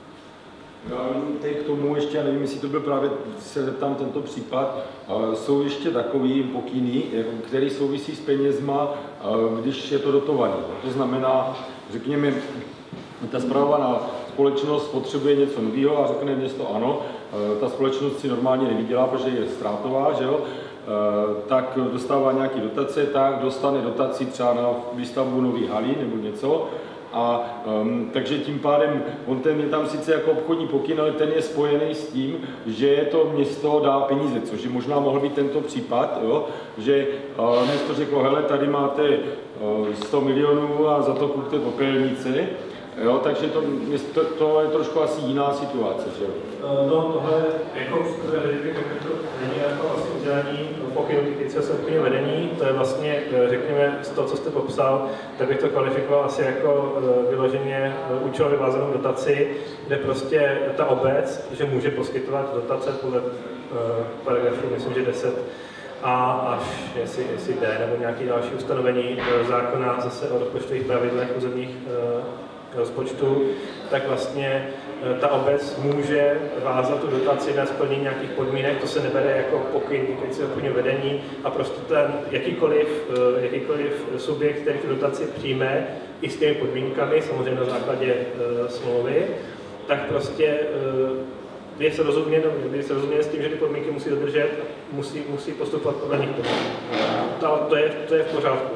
Já teď k tomu ještě, já nevím, jestli to byl právě, se zeptám tento případ, jsou ještě takový pokyny, které souvisí s penězma, když je to dotované. To znamená, řekněme, ta spravovaná společnost potřebuje něco nového a řekne město ano, ta společnost si normálně nevydělá, protože je ztrátová, že jo? Tak dostává nějaké dotace, tak dostane dotaci třeba na výstavbu nový halí nebo něco. A um, takže tím pádem, on ten je tam sice jako obchodní pokyn, ale ten je spojený s tím, že to město dá peníze, což je možná mohl být tento případ, jo? Že uh, město řeklo, hele, tady máte uh, sto milionů a za to kupte popelnici, jo? Takže to, to, to je trošku asi jiná situace, že jo? No, tohle jako není jako vlastně udělání pokynu týkajícího se obchodního vedení, to je vlastně, řekněme, z toho, co jste popsal, tak bych to kvalifikoval asi jako vyloženě účelově vázanou dotaci, kde prostě ta obec, že může poskytovat dotace podle uh, paragrafu, myslím, že deset a až jestli, jestli D, nebo nějaký další ustanovení zákona zase o rozpočtových pravidlech územních uh, rozpočtu, tak vlastně ta obec může vázat tu dotaci na splnění nějakých podmínek, to se nebere jako pokyn týkající obchodního vedení a prostě ten jakýkoliv, jakýkoliv subjekt, který tu dotaci přijme i s těmi podmínkami, samozřejmě na základě uh, smlouvy, tak prostě uh, je se rozuměno, je se rozuměno s tím, že ty podmínky musí dodržet, musí, musí postupovat podle nich. To, to, je, to je v pořádku.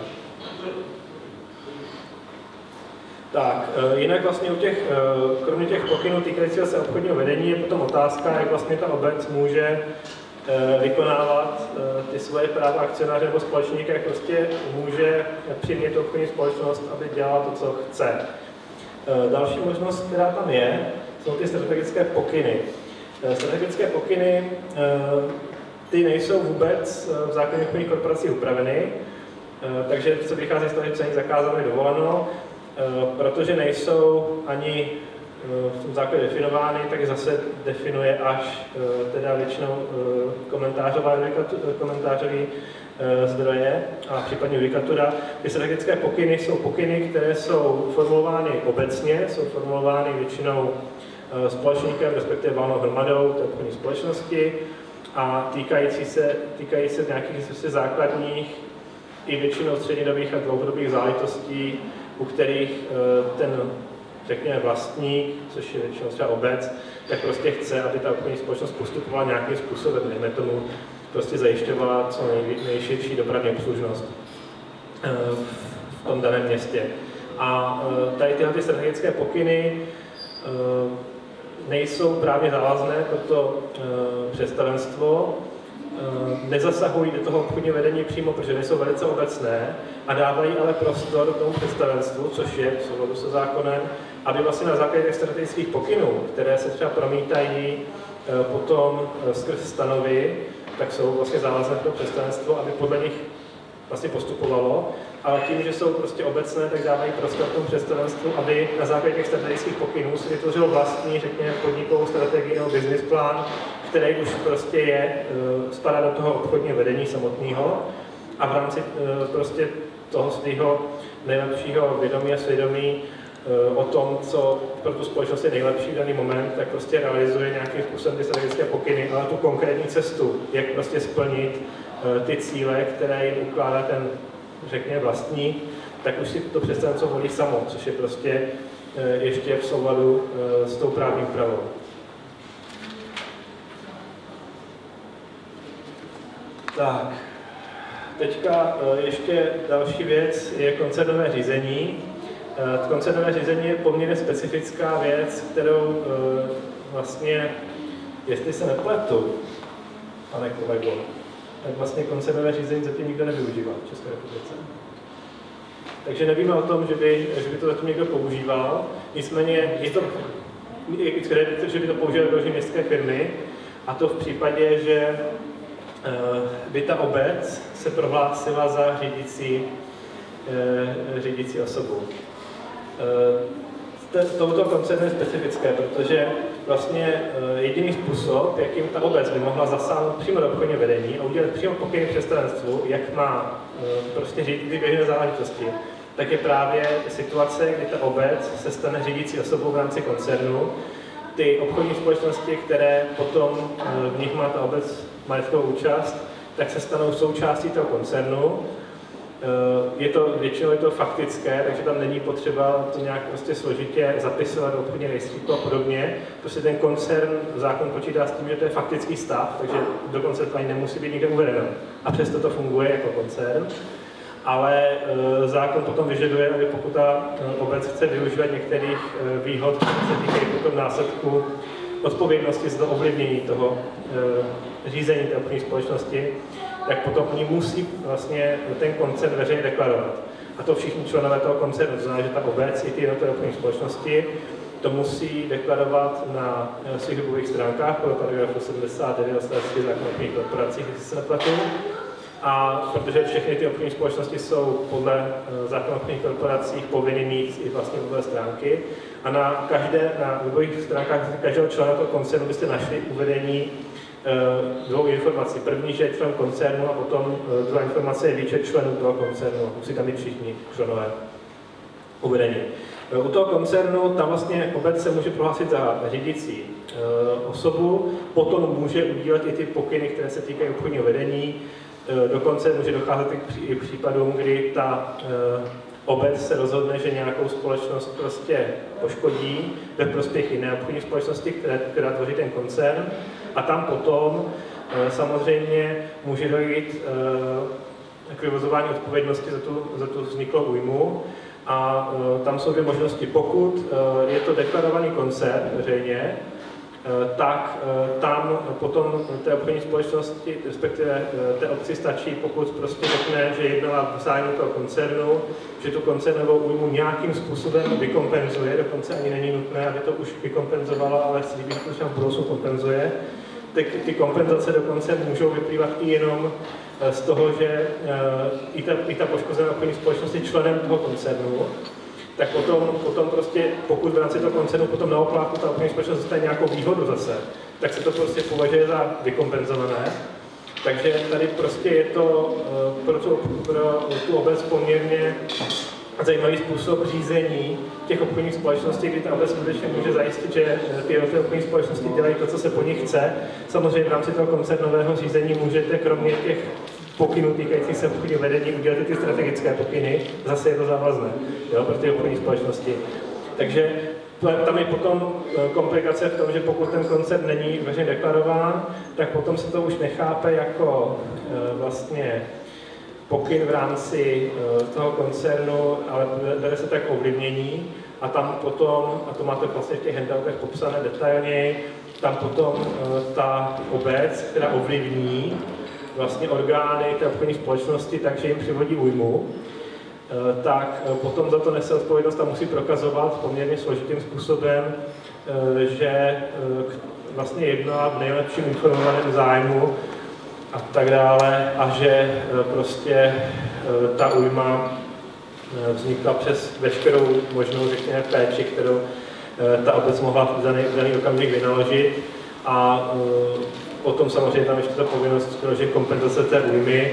Tak, jinak vlastně u těch, kromě těch pokynů týkajících se obchodního vedení je potom otázka, jak vlastně ta obec může vykonávat ty svoje práva akcionáře nebo společníka, jak prostě může přimět obchodní společnost, aby dělala to, co chce. Další možnost, která tam je, jsou ty strategické pokyny. Strategické pokyny, ty nejsou vůbec v zákoně obchodních korporací upraveny, takže se vychází z toho, že psaní zakázané dovoleno, protože nejsou ani v tom základě definovány, tak zase definuje až teda většinou komentářové zdroje a případně judikatura. Ty strategické pokyny jsou pokyny, které jsou formulovány obecně, jsou formulovány většinou společníkem, respektive valnou hromadou té obchodní společnosti a týkající se, týkající se nějakých základních i většinou střednědobých a dlouhodobých záležitostí, u kterých ten, řekněme, vlastník, což je většinou třeba obec, tak prostě chce, aby ta obchodní společnost postupovala nějakým způsobem, dejme tomu, prostě zajišťovala co nej, nejširší dopravní obslužnost v tom daném městě. A tady tyhle ty strategické pokyny nejsou právně závazné pro to představenstvo, nezasahují do toho obchodního vedení přímo, protože nejsou velice obecné a dávají ale prostor tomu představenstvu, což je v souladu se zákonem, aby vlastně na základě těch strategických pokynů, které se třeba promítají potom skrz stanovy, tak jsou vlastně závazné pro představenstvo, aby podle nich vlastně postupovalo, ale tím, že jsou prostě obecné, tak dávají prostor tomu představenstvu, aby na základě těch strategických pokynů si vytvořilo vlastní, řekněme, podnikovou strategii nebo business plán, který už prostě je, spadá do toho obchodního vedení samotného a v rámci prostě toho svého nejlepšího vědomí a svědomí o tom, co pro tu společnost je nejlepší v daný moment, tak prostě realizuje nějakým způsobem ty strategické pokyny, ale tu konkrétní cestu, jak prostě splnit ty cíle, které jim ukládá ten, řekněme, vlastník, tak už si to představenstvo volí samo, což je prostě ještě v souladu s tou právní úpravou. Tak, teďka ještě další věc je koncernové řízení. Koncernové řízení je poměrně specifická věc, kterou vlastně, jestli se nepletu, pane kolego, tak vlastně koncernové řízení zatím nikdo nevyužívá v České republice. Takže nevíme o tom, že by, že by to zatím někdo používal, nicméně je to, že by to používaly další městské firmy, a to v případě, že by ta obec se prohlásila za řídící, řídící osobu. Tomuto koncernu je specifické, protože vlastně jediný způsob, jakým ta obec by mohla zasáhnout přímo do obchodního vedení a udělat přímo pokyny představenstvu, jak má prostě řídit ty běžné záležitosti, tak je právě situace, kdy ta obec se stane řídící osobou v rámci koncernu. Ty obchodní společnosti, které potom v nich má ta obec majetkovou účast, tak se stanou součástí toho koncernu. Je to, většinou je to faktické, takže tam není potřeba to nějak prostě složitě zapisovat do obchodního rejstříku a podobně. Prostě ten koncern, zákon počítá s tím, že to je faktický stav, takže dokonce to ani nemusí být nikde uvedeno. A přesto to funguje jako koncern. Ale e, zákon potom vyžaduje, aby pokud ta obec chce využívat některých e, výhod, které se týkají potom následku odpovědnosti za ovlivnění toho e, řízení té obchodní společnosti, tak potom oni musí vlastně ten koncern veřejně deklarovat. A to všichni členové toho koncernu, to znamená, že ta obec i ty jednotlivé obchodní společnosti to musí deklarovat na svých webových stránkách podle paragrafu sedmdesát devět odstavec zákona o obchodních korporacích, jestli se nepletu. A protože všechny ty obchodní společnosti jsou podle zákona o obchodních korporacích povinny mít i vlastní webové stránky. A na každé, na webových stránkách každého člena toho koncernu byste našli uvedení dvou informací. První, že je člen koncernu, a potom druhá informace je výčet členů toho koncernu. Musí tam být všichni členové uvedení. U toho koncernu tam vlastně obec se může prohlásit za řídící osobu, potom může udílet i ty pokyny, které se týkají obchodního vedení. Dokonce může docházet i k případům, kdy ta obec se rozhodne, že nějakou společnost prostě poškodí ve prospěch jiné obchodní společnosti, které, která tvoří ten koncern. A tam potom samozřejmě může dojít k vyvozování odpovědnosti za tu, za tu vzniklou újmu. A tam jsou dvě možnosti. Pokud je to deklarovaný koncern veřejně, tak tam potom té obchodní společnosti, respektive té obci stačí, pokud prostě řekne, že jednala v zájmu toho koncernu, že tu koncernovou újmu nějakým způsobem vykompenzuje, dokonce ani není nutné, aby to už vykompenzovala, ale slíbí, že to v budoucnu kompenzuje. Tak ty kompenzace dokonce můžou vyplývat i jenom z toho, že i ta, i ta poškozená obchodní společnost je členem toho koncernu. tak potom, potom prostě, pokud v rámci toho koncernu potom naopak ta obchodní společnost dostane nějakou výhodu zase, tak se to prostě považuje za vykompenzované. Takže tady prostě je to pro tu, pro tu obec poměrně zajímavý způsob řízení těch obchodních společností, kdy ta obec skutečně může zajistit, že ty obchodní společnosti dělají to, co se po nich chce. Samozřejmě v rámci toho koncernového řízení můžete kromě těch pokynů týkajících se obchodního vedení udělat i ty strategické pokyny, zase je to závazné, jo, pro ty obchodní společnosti. Takže tam je potom komplikace v tom, že pokud ten koncern není veřejně deklarován, tak potom se to už nechápe jako vlastně pokyn v rámci toho koncernu, ale bere se tak ovlivnění a tam potom, a to máte vlastně v těch handoutech popsané detailněji, tam potom ta obec, která ovlivní vlastně orgány té obchodní společnosti, takže jim přivodí újmu, tak potom za to nese odpovědnost a musí prokazovat poměrně složitým způsobem, že vlastně jedná v nejlepším informovaném zájmu a tak dále a že prostě ta újma vznikla přes veškerou možnou, řekněme, péči, kterou ta obec mohla v daný, v daný okamžik vynaložit a potom samozřejmě tam ještě ta povinnost, že kompenzace té újmy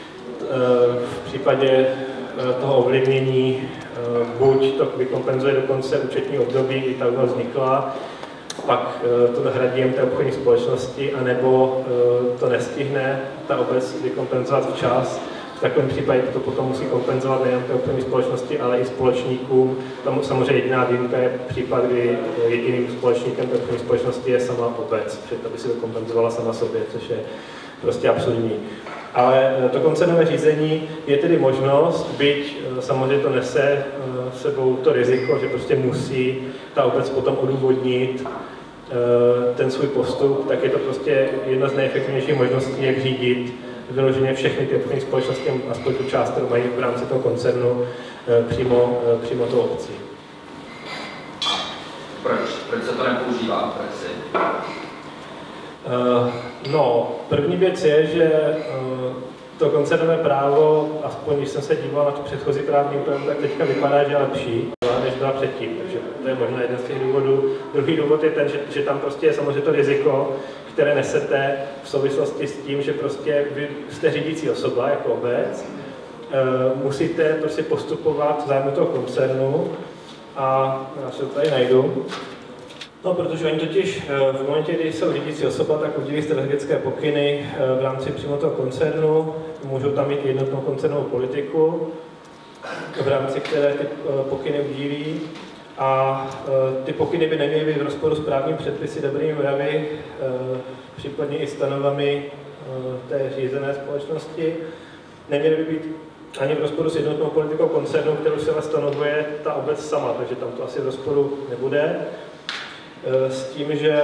v případě toho ovlivnění buď to vykompenzuje do konce účetního období, kdy ta újma vznikla, pak to nahradí jen té obchodní společnosti, anebo to nestihne ta obec vykompenzovat včas. V takovém případě to potom musí kompenzovat nejen té obchodní společnosti, ale i společníkům. Tam samozřejmě jediná výjimka je případ, kdy jediným společníkem té obchodní společnosti je sama obec, před aby si to kompenzovala sama sobě, což je prostě absurdní. Ale to koncernové řízení je tedy možnost, byť samozřejmě to nese sebou to riziko, že prostě musí ta obec potom odůvodnit ten svůj postup, tak je to prostě jedna z nejefektivnějších možností, jak řídit vyloženě všechny ty obchodní společnosti, aspoň tu část, kterou mají v rámci toho koncernu, přímo, přímo tou obcí. Proč? Proč se to nepoužívá v praxi? Uh, no, první věc je, že uh, to koncernové právo, aspoň když jsem se díval na tu předchozí právní úpravu, tak teďka vypadá, že je lepší, než byla předtím, takže to je možná jeden z těch důvodů. Druhý důvod je ten, že, že tam prostě je samozřejmě to riziko, které nesete v souvislosti s tím, že prostě vy jste řídící osoba jako obec, uh, musíte prostě postupovat v zájmu toho koncernu a já se to tady najdu. No, protože oni totiž v momentě, kdy jsou řídící osoba, tak udělí strategické pokyny v rámci přímo toho koncernu, můžou tam mít jednotnou koncernovou politiku, v rámci které ty pokyny udílí a ty pokyny by neměly být v rozporu s právními předpisy dobrými mravy, případně i stanovami té řízené společnosti. Neměly by být ani v rozporu s jednotnou politikou koncernu, kterou se ale stanovuje ta obec sama, takže tam to asi v rozporu nebude. S tím, že,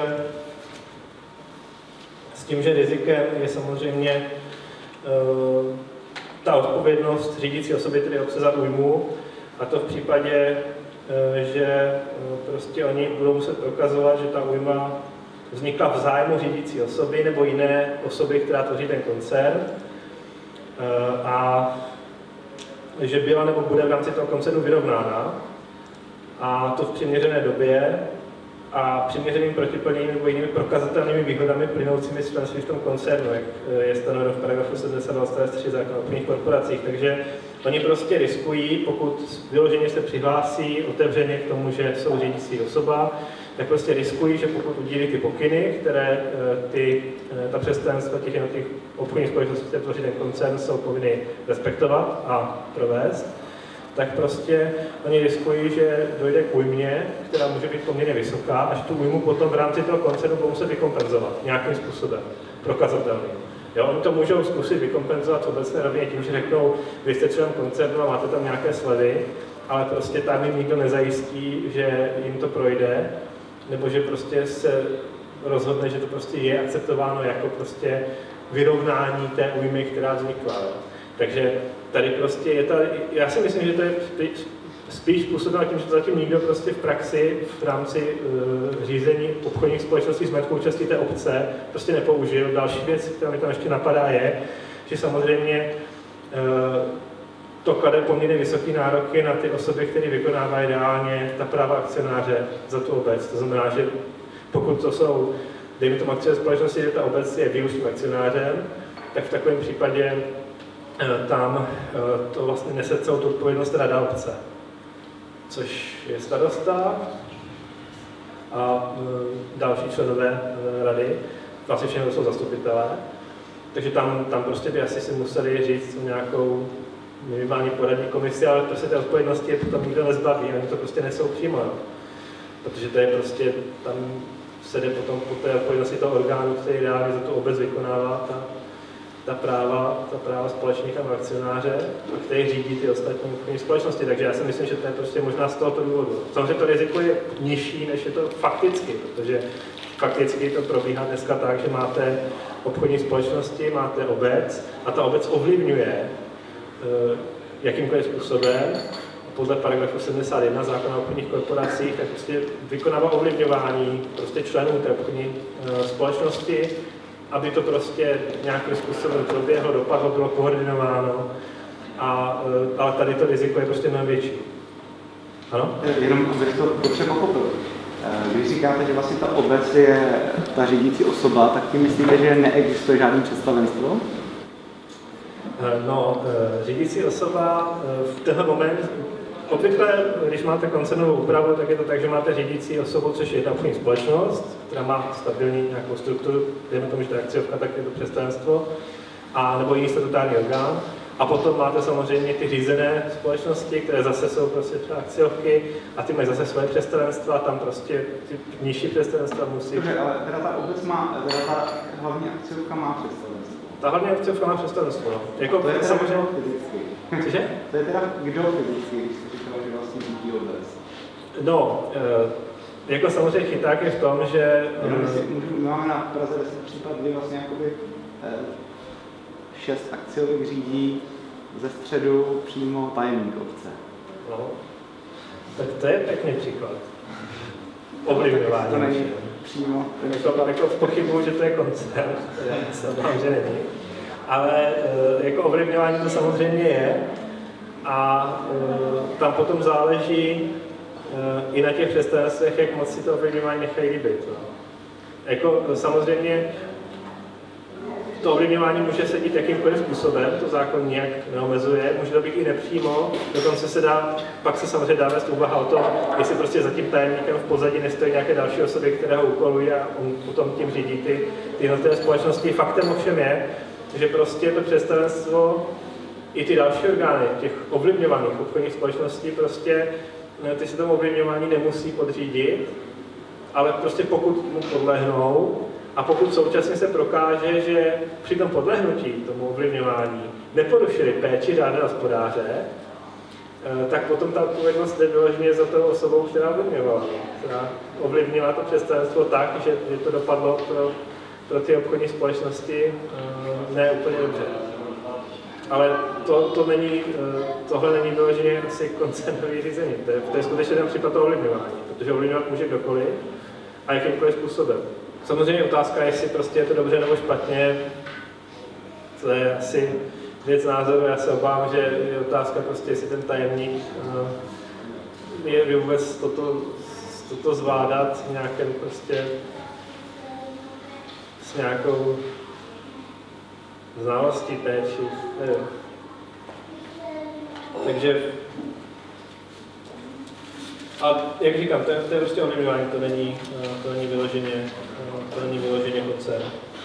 s tím, že rizikem je samozřejmě uh, ta odpovědnost řídící osoby, tedy obce za újmu, a to v případě, uh, že uh, prostě oni budou muset prokazovat, že ta újma vznikla v zájmu řídící osoby nebo jiné osoby, která tvoří ten koncern, uh, a že byla nebo bude v rámci toho koncernu vyrovnána, a to v přiměřené době, a přiměřeným protiplněním nebo jinými prokazatelnými výhodami plynoucími z členství v tom koncernu, jak je stanoveno v paragrafu sedmdesát dva odstavec tři zákona o obchodních korporacích. Takže oni prostě riskují, pokud vyloženě se přihlásí otevřeně k tomu, že jsou řídící osoba, tak prostě riskují, že pokud udílí ty pokyny, které ty, ta představenstva těch jednotlivých obchodních společností, které tvoří ten koncern, jsou povinny respektovat a provést, tak prostě oni riskují, že dojde k újmě, která může být poměrně vysoká, až tu újmu potom v rámci toho koncernu budou muset vykompenzovat nějakým způsobem, prokazatelným. Jo, oni to můžou zkusit vykompenzovat v obecné rovině tím, že řeknou, vy jste člen koncernu a máte tam nějaké slevy, ale prostě tam jim nikdo nezajistí, že jim to projde, nebo že prostě se rozhodne, že to prostě je akceptováno jako prostě vyrovnání té újmy, která vznikla. Takže tady prostě je ta, já si myslím, že to je spíš způsobeno tím, že to zatím nikdo prostě v praxi v rámci uh, řízení obchodních společností s majetkovou účastí té obce prostě nepoužil. Další věc, která mi tam ještě napadá, je, že samozřejmě uh, to klade poměrně vysoké nároky na ty osoby, které vykonávají reálně ta práva akcionáře za tu obec. To znamená, že pokud to jsou, dejme tomu akciové společnosti, že ta obec je výlučným akcionářem, tak v takovém případě tam to vlastně nese celou tu odpovědnost rada obce, což je starosta a další členové rady, vlastně všechno jsou zastupitelé. Takže tam, tam prostě by asi si museli říct nějakou minimální poradní komisi, ale prostě té odpovědnosti je potom nikdo nezbaví, oni to prostě nesou přímo, no. Protože to je prostě, tam se jde potom po té odpovědnosti toho orgánu, který reálně za tu obec vykonává ta, ta práva, ta práva společníka a akcionáře, a který řídí ty ostatní obchodní společnosti. Takže já si myslím, že to je prostě možná z tohoto důvodu. Samozřejmě to riziko je nižší, než je to fakticky, protože fakticky to probíhá dneska tak, že máte obchodní společnosti, máte obec a ta obec ovlivňuje jakýmkoliv způsobem, podle paragrafu sedmdesát jedna zákona o obchodních korporacích, tak prostě vykonává ovlivňování prostě členů té obchodní společnosti, aby to prostě nějakým způsobem proběhlo, dopadlo, bylo koordinováno, a, ale tady to riziko je prostě mnohem větší. Ano? Jenom, abych to dobře pochopil. Když říkáte, že vlastně ta obec je ta řídící osoba, tak tím myslíte, že neexistuje žádný představenstvo? No, řídící osoba v tenhle moment, obvykle, když máte koncernovou úpravu, tak je to tak, že máte řídící osobu, což je jedna obchodní společnost, která má stabilní nějakou strukturu, dejme tomu, že to je akciovka, tak je to představenstvo, a nebo jiný statutární orgán. A potom máte samozřejmě ty řízené společnosti, které zase jsou prostě třeba akciovky a ty mají zase svoje představenstva a tam prostě ty nižší představenstva musí... Dobře, ale teda ta obec má, teda ta hlavní akciovka má představenstvo. Ta hlavní akciovka má představenstvo, no. Jako to je teda samozřejmě... kdo fyzicky? Cože? To je teda kdo fyzicky, když jste říkal, že vlastně řídí obec? No, e, jako samozřejmě chyták je v tom, že... Jenom si, my máme na Praze deset případ, kdy vlastně jakoby e, šest akciovek řídí ze středu přímo tajemník obce. No, tak to je pěkný příklad. Ovlivňování. To není přímo. Jako, jako pochybuju, že to je koncert, samozřejmě, že není. Ale jako ovlivňování to samozřejmě je. A tam potom záleží i na těch představenstvech, jak moc si to ovlivňování nechají líbit. Jako samozřejmě to ovlivňování může se dít jakýmkoliv způsobem, to zákon nějak neomezuje, může to být i nepřímo, dokonce se dá, pak se samozřejmě dá vést úvaha o tom, jestli prostě za tím tajemníkem v pozadí nestojí nějaké další osoby, které ho úkolují a on potom tím řídí ty, ty jednotlivé společnosti. Faktem ovšem je, že prostě to představenstvo i ty další orgány těch ovlivňovaných obchodních společností prostě ty se tomu ovlivňování nemusí podřídit, ale prostě pokud mu podlehnou, a pokud současně se prokáže, že při tom podlehnutí tomu ovlivňování neporušili péči řádného hospodáře, tak potom ta odpovědnost je vyloženě za tou osobou, která ovlivňovala, která ovlivnila to představenstvo tak, že, že to dopadlo pro, pro ty obchodní společnosti ne úplně dobře. Ale to, to není, tohle není vyloženě asi koncernový řízení, to je, to je skutečně ten případ toho ovlivňování, protože ovlivňovat může kdokoliv a jakýmkoliv způsobem. Samozřejmě otázka, jestli prostě je to dobře nebo špatně, to je asi věc názoru. Já se obávám, že je otázka prostě, jestli ten tajemník je vůbec toto, toto zvládat nějakém prostě s nějakou znalostí péči, nevím. Takže a jak říkám, to je, to je prostě ovlivňování, to není, to není vyloženě, to není vyloženě koncern.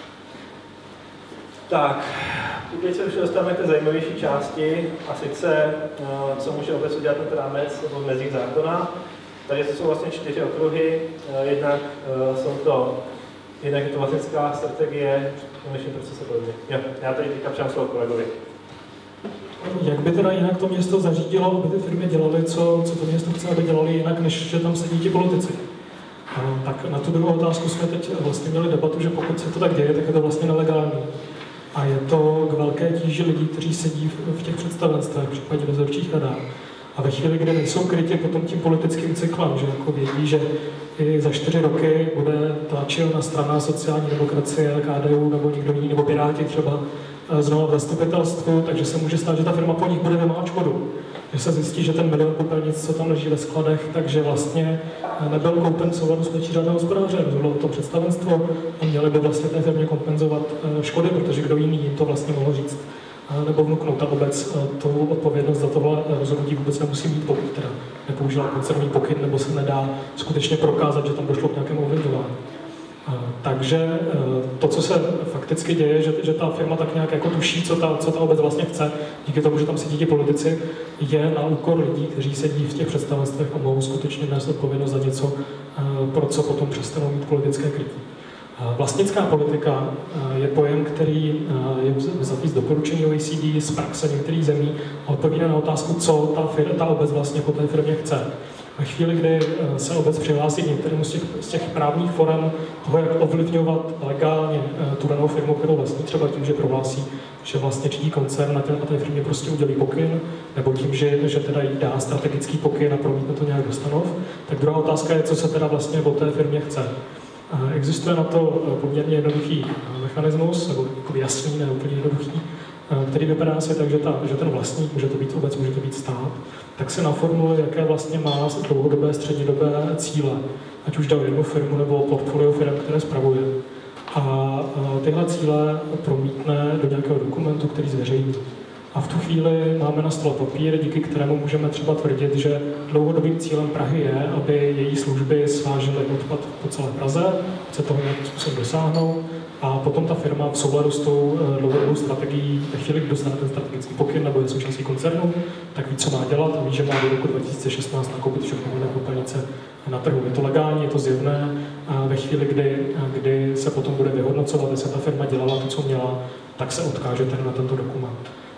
Tak, teď se už dostáváme k té zajímavější části, a sice, co může obec udělat ten rámec nebo v mezích zákona. Tady jsou vlastně čtyři okruhy, jednak jsou to, jednak je to vlastnická strategie, komerční procesy podobně. Jo, já tady teďka přám slovo kolegovi. Jak by teda jinak to město zařídilo, aby ty firmy dělaly, co, co to město chce, aby dělali jinak, než že tam sedí ti politici? Tak na tu druhou otázku jsme teď vlastně měli debatu, že pokud se to tak děje, tak je to vlastně nelegální. A je to k velké tíži lidí, kteří sedí v, v těch představenstvech, případně dozorčích radách. A ve chvíli, kdy nejsou kryti potom tím politickým cyklem, že jako vědí, že i za čtyři roky bude tlačilna strana sociální demokracie, K D U nebo někdo jiný, nebo Piráti třeba, znovu v zastupitelstvu, takže se může stát, že ta firma po nich bude vymáhat škodu. Že se zjistí, že ten milion popelnic, co tam leží ve skladech, takže vlastně nebyl koupen v souladu s péčí řádného hospodáře. Rozhodlo to představenstvo a měli by vlastně té firmě kompenzovat škody, protože kdo jiný jim to vlastně mohl říct nebo vnuknout. Ta obec tu odpovědnost za tohle rozhodnutí vůbec nemusí mít, pokud teda nepoužila koncerný pokyn, nebo se nedá skutečně prokázat, že tam došlo k nějakému ovlivňování. Takže to, co se fakticky děje, že, že ta firma tak nějak jako tuší, co ta, co ta obec vlastně chce, díky tomu, že tam sedí ti politici, je na úkor lidí, kteří sedí v těch představenstvech a mohou skutečně nést odpovědnost za něco, pro co potom přestanou mít politické krytí. Vlastnická politika je pojem, který je vzatý z doporučení O E C D, z praxe některých zemí a odpovídá na otázku, co ta, fir, ta obec vlastně po té firmě chce. Ve chvíli, kdy se obec přihlásí k některému z těch, z těch právních forem toho, jak ovlivňovat legálně tu danou firmu, kterou vlastní, třeba tím, že prohlásí, že vlastně řídí koncern a té firmě prostě udělí pokyn, nebo tím, že, že teda jí dá strategický pokyn a promítne to nějak do stanov, tak druhá otázka je, co se teda vlastně o té firmě chce. Existuje na to poměrně jednoduchý mechanismus, nebo jasný, ne úplně jednoduchý, který vypadá asi tak, že, ta, že ten vlastník, může to být obec, může to být stát, tak se naformuluje, jaké vlastně má dlouhodobé, střednědobé cíle, ať už jde o jednu firmu nebo portfolio firm, které spravuje. A tyhle cíle promítne do nějakého dokumentu, který zveřejní. A v tu chvíli máme na stole papír, díky kterému můžeme třeba tvrdit, že dlouhodobým cílem Prahy je, aby její služby svážely odpad po celé Praze, chce toho nějakým způsobem dosáhnout, a potom ta firma v souladu s tou dlouhodobou strategií, ve chvíli, kdy dostane ten strategický pokyn nebo je součástí koncernu, tak ví, co má dělat a ví, že má do roku dva tisíce šestnáct nakoupit všechny popelnice na trhu. Je to legální, je to zjevné a ve chvíli, kdy, kdy se potom bude vyhodnocovat, jestli ta firma dělala to, co měla, tak se odkáže ten na tento dokument.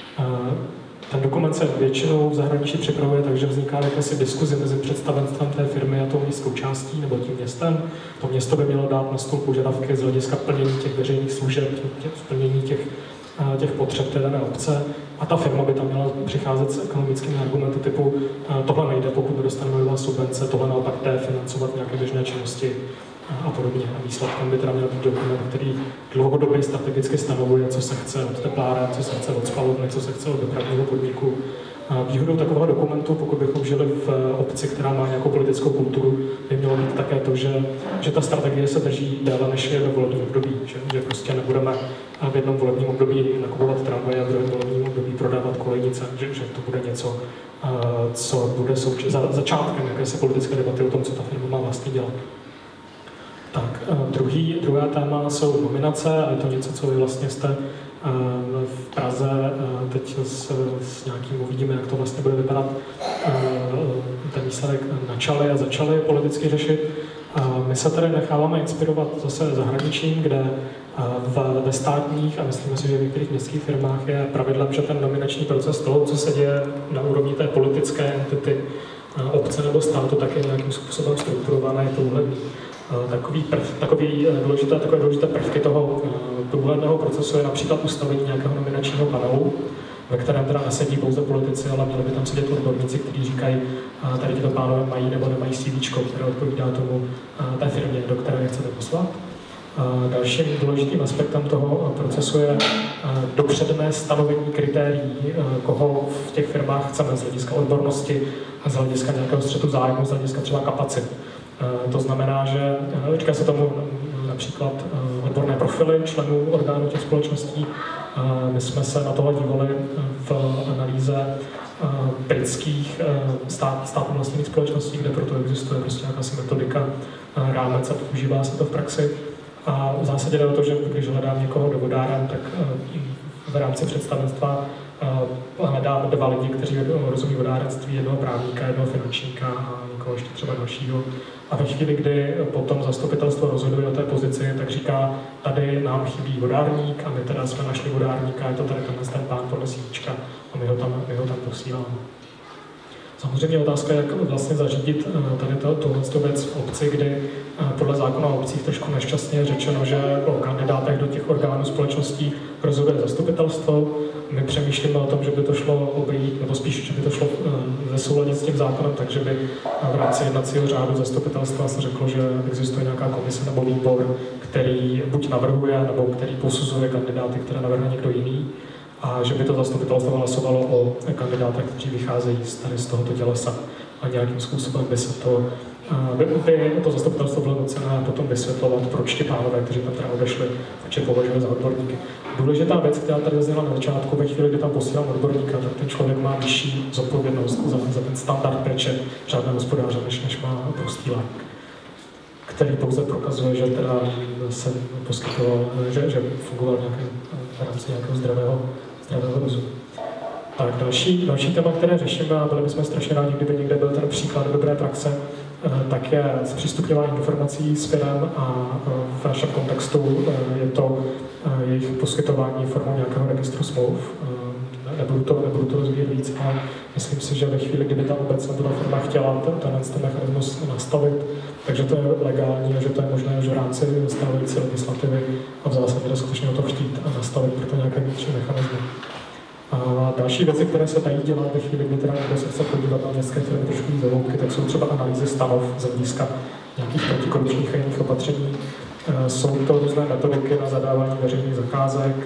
Ten dokument se většinou v zahraničí připravuje, takže vzniká jakési diskuzi mezi představenstvem té firmy a tou městskou částí nebo tím městem. To město by mělo dát na stůl požadavky z hlediska plnění těch veřejných služeb, plnění těch, těch potřeb té dané obce a ta firma by tam měla přicházet s ekonomickými argumenty typu tohle nejde, pokud nedostaneme nová subvence, tohle naopak jde financovat nějaké běžné činnosti a podobně. A výsledkem by teda měl být dokument, který dlouhodobě strategicky stanovuje, co se chce od tepláren, co se chce od spalovny, co se chce od dopravního podniku. A výhodou takového dokumentu, pokud bychom žili v obci, která má nějakou politickou kulturu, by mělo být také to, že, že ta strategie se drží déle než jedno volební období, že, že prostě nebudeme v jednom volebním období nakupovat tramvaje a v druhém volebním období prodávat kolejnice, že, že to bude něco, co bude souč- za, začátkem jakési politické debaty o tom, co ta firma má vlastně dělat. Tak, druhý, druhé téma jsou nominace a je to něco, co vy vlastně jste v Praze teď s, s nějakým uvidíme, jak to vlastně bude vypadat, ten výsledek načali a začali politicky řešit. My se tady necháváme inspirovat zase zahraničím, kde v, ve státních a myslíme si, že v některých městských firmách je pravidlem, že ten nominační proces toho, co se děje na úrovni té politické entity obce nebo státu, tak je nějakým způsobem strukturované, průhledný. Takový, prv, takový důležité, takové důležité prvky toho průhledného procesu je například ustavení nějakého nominačního panelu, ve kterém teda nesedí pouze politici, ale měli by tam sedět odborníci, kteří říkají, tady tyto pánové mají nebo nemají CVčko, které odpovídá tomu té firmě, do které je chcete poslat. Dalším důležitým aspektem toho procesu je dopředné stanovení kritérií, koho v těch firmách chceme z hlediska odbornosti a z hlediska nějakého střetu zájmu, z hlediska třeba kapacit. To znamená, že říká se tomu například odborné profily členů orgánů těch společností. My jsme se na tohle dívali v analýze britských stát, států vlastních společností, kde proto existuje prostě jakási metodika, rámec a používá se to v praxi. A v zásadě jde o to, že když hledám někoho do vodáren, tak v rámci představenstva hledám dva lidi, kteří rozumí vodárenství, jednoho právníka, jednoho finančníka a někoho ještě třeba dalšího. A ve chvíli, kdy potom zastupitelstvo rozhoduje o té pozici, tak říká, tady nám chybí vodárník a my teda jsme našli vodárníka, je to tady tenhle ten pán podle síčka a my ho tam, my ho tam posíláme. Samozřejmě otázka je, jak vlastně zařídit tady to, tuhle věc v obci, kdy podle zákona o obcích trošku nešťastně je řečeno, že o kandidátech do těch orgánů společností rozhoduje zastupitelstvo. My přemýšlíme o tom, že by to šlo obejít, nebo spíš, že by to šlo nesouladit s tím zákonem, takže by v rámci jednacího řádu zastupitelstva se řeklo, že existuje nějaká komise nebo výbor, který buď navrhuje, nebo který posuzuje kandidáty, které navrhne někdo jiný, a že by to zastupitelstvo hlasovalo o kandidátech, kteří vycházejí z, tady z tohoto tělesa. A nějakým způsobem by se to, by, by to zastupitelstvo bylo nucené potom vysvětlovat, proč ti pánové, kteří tam teda odešli, proč je považovali za odborníky. Důležitá věc, která tady zazněla na začátku, ve chvíli, kdy tam posílám odborníka, tak ten člověk má vyšší zodpovědnost za, za ten standard péče řádného hospodáře, než, než má prostý lék, který pouze prokazuje, že teda se poskytoval, že, že fungoval nějaký, v rámci nějakého zdravého, zdravého rozumu. Tak další, další téma, které řešíme, a byli bychom strašně rádi, kdyby někde byl ten příklad dobré praxe, tak je zpřístupňování informací s firem, a v našem kontextu je to jejich poskytování formou nějakého registru smluv. Nebudu to, nebudu to rozvíjet víc, ale myslím si, že ve chvíli, kdyby ta obec nebo ta firma chtěla ten, ten, ten mechanismus nastavit, takže to je legální a že to je možné už v rámci stávající legislativy a v zásadě jde skutečně o to chtít a nastavit pro to nějaké vnitřní mechanizmy. A další věci, které se dají dělat ve chvíli, kdy teda někdo se chce podívat na městské firmy trošku víc do hloubky, tak jsou třeba analýzy stanov z hlediska nějakých protikorupčních a jiných opatření. Jsou to různé metodiky na zadávání veřejných zakázek,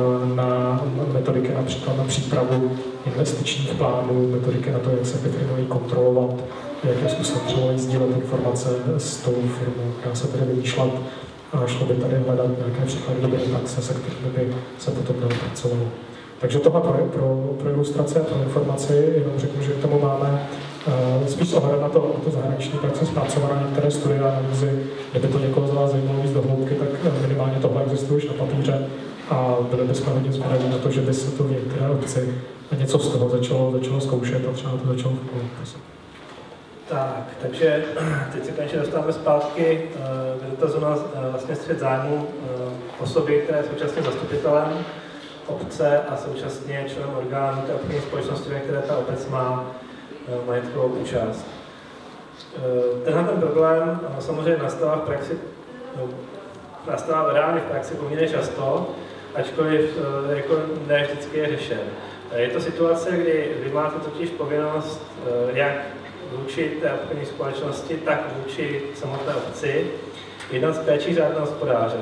na metodiky například na přípravu investičních plánů, metodiky na to, jak se ty firmy mají kontrolovat, jakým způsobem třeba mají sdílet informace s tou firmou, která se tedy vymýšlet, a šlo by tady hledat nějaké příklady dobré praxe, se kterými by se potom dalo pracovalo. Takže tohle pro, pro, pro ilustrace a pro informaci, jenom řeknu, že k tomu máme uh, spíš ohledem na to, na to zahraniční praxe zpracované některé studie a analýzy. Kdyby to někoho z vás zajímalo víc do hloubky, tak minimálně tohle existuje už na papíře a byli bychom hodně zvědaví na to, že by se to v některé obci něco z toho začalo, začalo zkoušet a třeba to začalo fungovat. Tak, takže teď se konečně dostáváme zpátky k dotazu na vlastně střet zájmu osoby, která je současně zastupitelem obce a současně členem orgánů té obchodní společnosti, ve které ta obec má majetkovou účast. Tenhle ten problém samozřejmě nastává v praxi, nastává reálně v praxi poměrně často, ačkoliv jako ne vždycky je řešen. Je to situace, kdy vy máte totiž povinnost jak vůči té obchodní společnosti, tak vůči samotné obci jednat s péčí řádného hospodáře.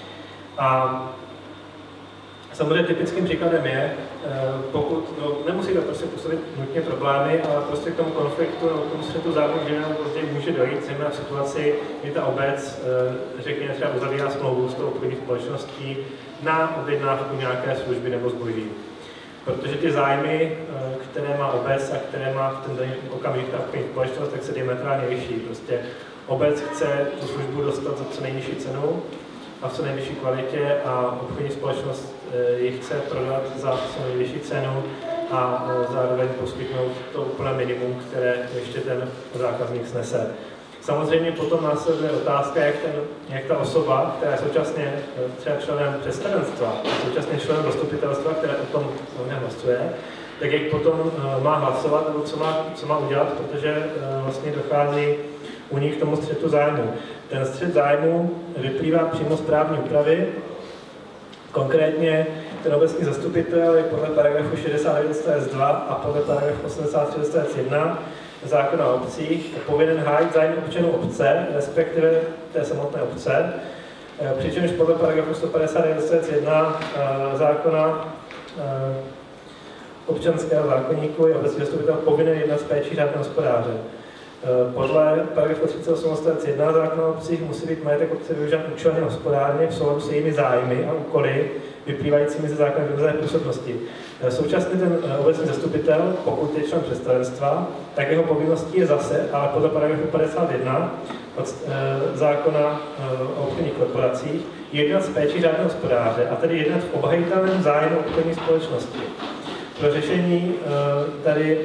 A samozřejmě typickým příkladem je, pokud, no, nemusí to prostě působit nutně problémy, ale prostě k tomu konfliktu nebo k tomu střetu zájmu později může dojít, zejména v situaci, kdy ta obec, řekněme, třeba uzavírá smlouvu s tou obchodní společností na objednávku nějaké služby nebo zboží. Protože ty zájmy, které má obec a které má v ten okamžik ta obchodní společnost, tak se diametrálně liší. Prostě obec chce tu službu dostat za co nejnižší cenu a v co nejvyšší kvalitě a obchodní společnost ji chce prodat za co nejvyšší cenu a zároveň poskytnout to úplné minimum, které ještě ten zákazník snese. Samozřejmě potom následuje otázka, jak, ten, jak ta osoba, která je současně třeba členem představenstva, současně členem zastupitelstva, které o tom hlasuje, tak jak potom má hlasovat nebo co má, co má udělat, protože vlastně dochází u nich k tomu střetu zájmu. Ten střet zájmu vyplývá přímo z právní úpravy. Konkrétně ten obecní zastupitel je podle paragrafu šedesát devět odstavec dva a podle paragrafu osmdesát tři odstavec jedna zákona o obcích povinen hájit zájmy občanů obce, respektive té samotné obce, přičemž podle paragrafu sto padesát devět odstavec jedna zákona občanského zákoníku je obecní zastupitel povinen jednat s péčí řádného hospodáře. Podle paragrafu třicet osm odstavec jedna zákona o obcích musí být majetek obce využíván účelně hospodárně v souladu s jejími zájmy a úkoly vyplývajícími ze zákona vymezené působnosti. Současně ten obecní zastupitel, pokud je člen představenstva, tak jeho povinností je zase, ale podle paragrafu padesát jedna od zákona o obchodních korporacích, jednat s péčí řádného hospodáře a tedy jednat v obhajitelném zájmu obchodní společnosti. Pro řešení tady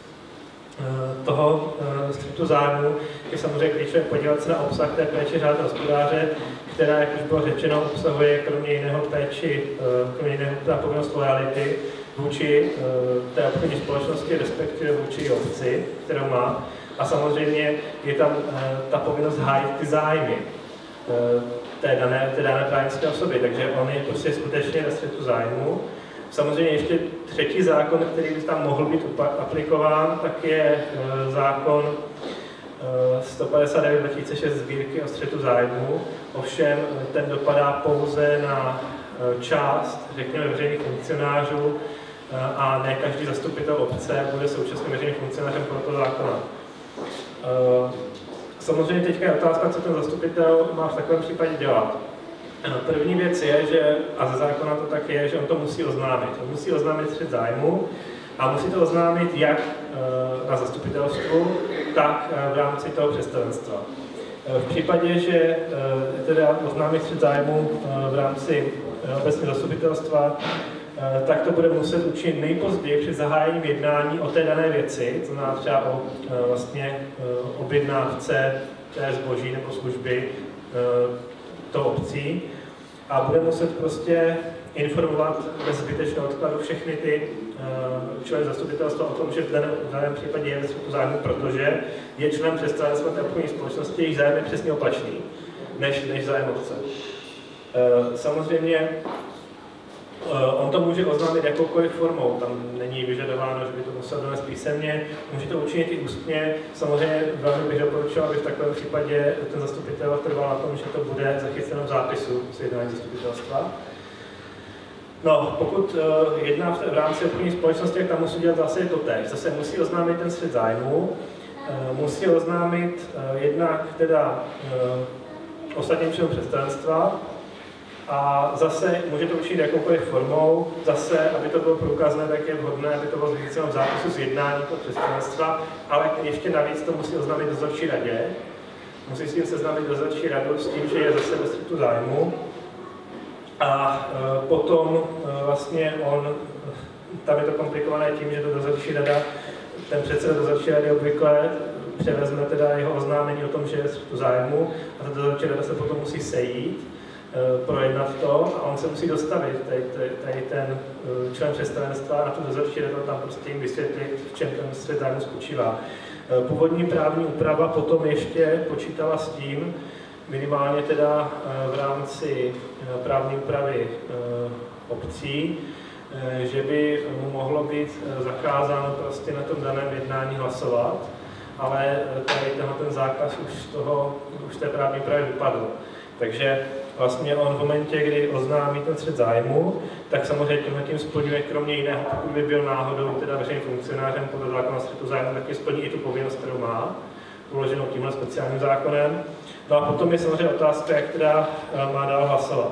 toho střetu zájmu je samozřejmě klíčové podívat se na obsah té péče řádného hospodáře, která, jak už bylo řečeno, obsahuje kromě jiného péči, kromě jiného ta povinnost lojality vůči té obchodní společnosti, respektive vůči obci, kterou má. A samozřejmě je tam ta povinnost hájit ty zájmy té dané, té dané právnické osoby, takže on je prostě skutečně ve střetu zájmu. Samozřejmě ještě třetí zákon, který by tam mohl být aplikován, tak je zákon sto padesát devět dva tisíce šest sbírky o střetu zájmu. Ovšem ten dopadá pouze na část, řekněme, veřejných funkcionářů a ne každý zastupitel obce bude současně veřejným funkcionářem tohoto zákona. Samozřejmě teďka je otázka, co ten zastupitel má v takovém případě dělat. První věc je, že, a ze zákona to tak je, že on to musí oznámit. On musí oznámit střet zájmu a musí to oznámit jak na zastupitelstvu, tak v rámci toho představenstva. V případě, že teda oznámí střet zájmu v rámci obecního zastupitelstva, tak to bude muset učinit nejpozději před zahájením jednání o té dané věci, to znamená třeba o vlastně objednávce té zboží nebo služby to obcí a bude muset prostě informovat bez zbytečného odkladu všechny ty členy zastupitelstva o tom, že v daném případě je ve střetu zájmu, protože je členem představenstva té obchodní společnosti, jejich zájem je přesně opačný než, než zájem obce. Samozřejmě on to může oznámit jakoukoliv formou, tam není vyžadováno, že by to musel donést písemně, může to učinit i ústně. Samozřejmě velmi bych doporučoval, aby v takovém případě ten zastupitel trval na tom, že to bude zachyceno v zápisu z jednání zastupitelstva. No, pokud uh, jedná v, v rámci obchodní společnosti, tak tam musí dělat zase to též. Zase musí oznámit ten střet zájmu, uh, musí oznámit uh, jednak teda uh, ostatním členům představenstva, a zase může to učinit jakoukoliv formou, zase, aby to bylo průkazné, tak je vhodné, aby to bylo zachyceno v zápisu z jednání toho představenstva, ale ještě navíc to musí oznámit dozorčí radě. Musí s tím seznámit dozorčí radu s tím, že je zase ve střetu zájmu. A e, potom e, vlastně on, tam je to komplikované tím, že to dozorčí rada, ten předseda dozorčí rady obvykle převezme teda jeho oznámení o tom, že je ve střetu zájmu a ta dozorčí rada se potom musí sejít, projednat to a on se musí dostavit, tady, tady, tady ten člen představenstva, na tu dozorčí radu tam prostě jim vysvětlit, v čem ten střet zájmu spočívá. Původní právní úprava potom ještě počítala s tím, minimálně teda v rámci právní úpravy obcí, že by mu mohlo být zakázáno prostě na tom daném jednání hlasovat, ale tady ten zákaz už z toho, už z té právní úpravy vypadl. Takže vlastně on v momentě, kdy oznámí ten střet zájmu, tak samozřejmě tím splňuje kromě jiného, pokud by byl náhodou teda veřejným funkcionářem podle zákona o střetu zájmu, tak splní i tu povinnost, kterou má, uloženou tímhle speciálním zákonem. No a potom je samozřejmě otázka, jak teda má dál hlasovat.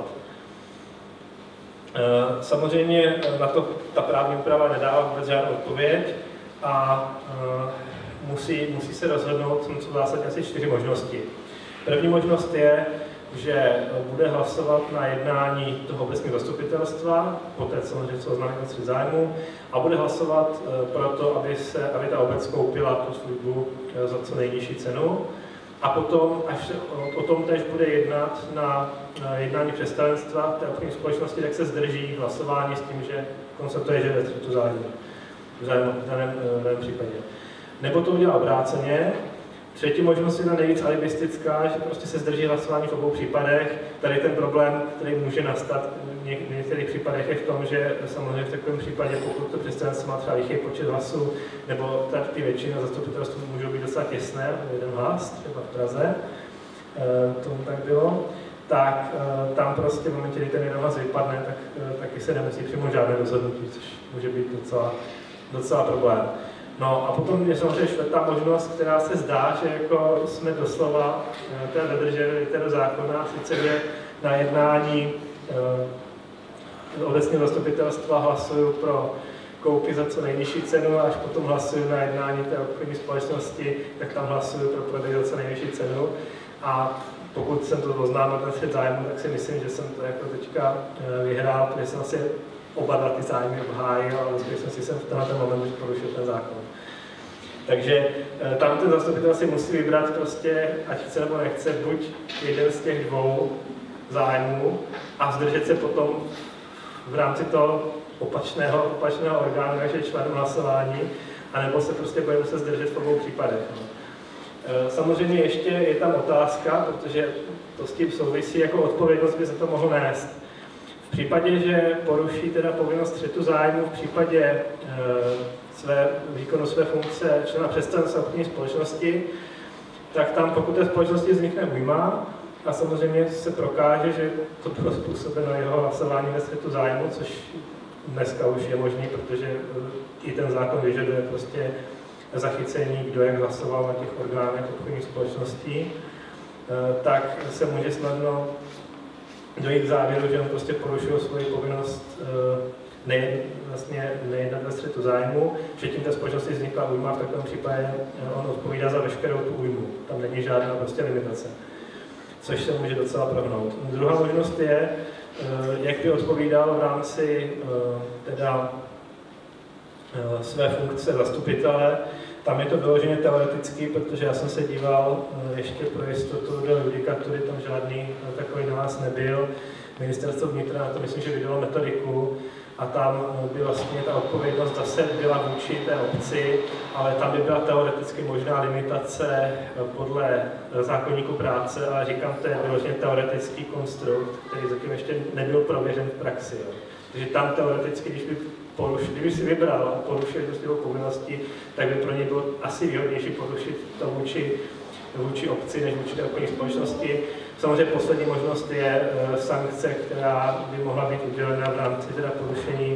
Samozřejmě na to ta právní úprava nedává vůbec žádnou odpověď a musí, musí se rozhodnout, jsou v zásadě asi čtyři možnosti. První možnost je, že bude hlasovat na jednání toho obecního zastupitelstva, poté samozřejmě co oznámí ten střet zájmu, a bude hlasovat pro to, aby, se, aby ta obec koupila tu službu za co nejnižší cenu. A potom, až se o, o tom též bude jednat na, na jednání představenstva té obchodní společnosti, tak se zdrží hlasování s tím, že konstatuje, že je ve střetu zájmu v daném, daném případě. Nebo to udělá obráceně. Třetí možnost je ta nejvíc alibistická, že prostě se zdrží hlasování v obou případech. Tady ten problém, který může nastat v některých případech, je v tom, že samozřejmě v takovém případě, pokud to představenstvo má třeba lichý počet hlasů, nebo ty většiny zastupitelství můžou být docela těsné, jeden hlas, třeba v Praze, tomu tak bylo, tak tam prostě v momentě, kdy ten jeden hlas vypadne, tak taky se nemusí přijmout žádné rozhodnutí, což může být docela, docela problém. No a potom je samozřejmě čtvrtá možnost, která se zdá, že jako jsme doslova teda dodrželi toho zákona, sice že na jednání eh, obecního zastupitelstva hlasuju pro koupy za co nejnižší cenu a až potom hlasuju na jednání té obchodní společnosti, tak tam hlasuju pro prodej za co nejnižší cenu. A pokud jsem to oznámil ten střet zájmu, tak si myslím, že jsem to jako teďka vyhrál, protože jsem asi oba dva ty zájmy obhájil, ale skutečnosti jsem v tenhle moment už porušil ten zákon. Takže tam ten zastupitel si musí vybrat prostě, ať chce nebo nechce, buď jeden z těch dvou zájmů a zdržet se potom v rámci toho opačného, opačného orgánu, než je členem hlasování, anebo se prostě bude muset zdržet v obou případech. Samozřejmě ještě je tam otázka, protože to s tím souvisí, jako odpovědnost by se to mohlo nést. V případě, že poruší teda povinnost střetu zájmu v případě e, své, výkonu své funkce člena představenstva obchodní společnosti, tak tam, pokud té společnosti vznikne újma, a samozřejmě se prokáže, že to bylo způsobeno jeho hlasování ve střetu zájmu, což dneska už je možný, protože i ten zákon vyžaduje prostě zachycení, kdo jak hlasoval na těch orgánech obchodních společností, tak se může snadno dojít k závěru, že on prostě porušil svoji povinnost nejen, vlastně nejednat ve střetu zájmu, že tím té společnosti vznikla újma, v takovém případě on odpovídá za veškerou tu újmu. Tam není žádná prostě limitace, což se může docela prohnout. Druhá možnost je, jak by odpovídal v rámci teda své funkce zastupitele. Tam je to vyloženě teoreticky, protože já jsem se díval ještě pro jistotu do judikatury, tam žádný takový na nás nebyl. Ministerstvo vnitra na to myslím, že vydalo metodiku a tam by vlastně ta odpovědnost zase byla vůči té obci, ale tam by byla teoreticky možná limitace podle zákoníku práce, ale říkám, to je vyloženě teoretický konstrukt, který zatím ještě nebyl prověřen v praxi. Jo. Takže tam teoreticky, když by porušil, kdyby si vybral a porušil jednotlivé povinnosti, tak by pro něj bylo asi výhodnější porušit to vůči, vůči obci, než vůči té obchodní společnosti. Samozřejmě poslední možnost je e, sankce, která by mohla být udělena v rámci teda porušení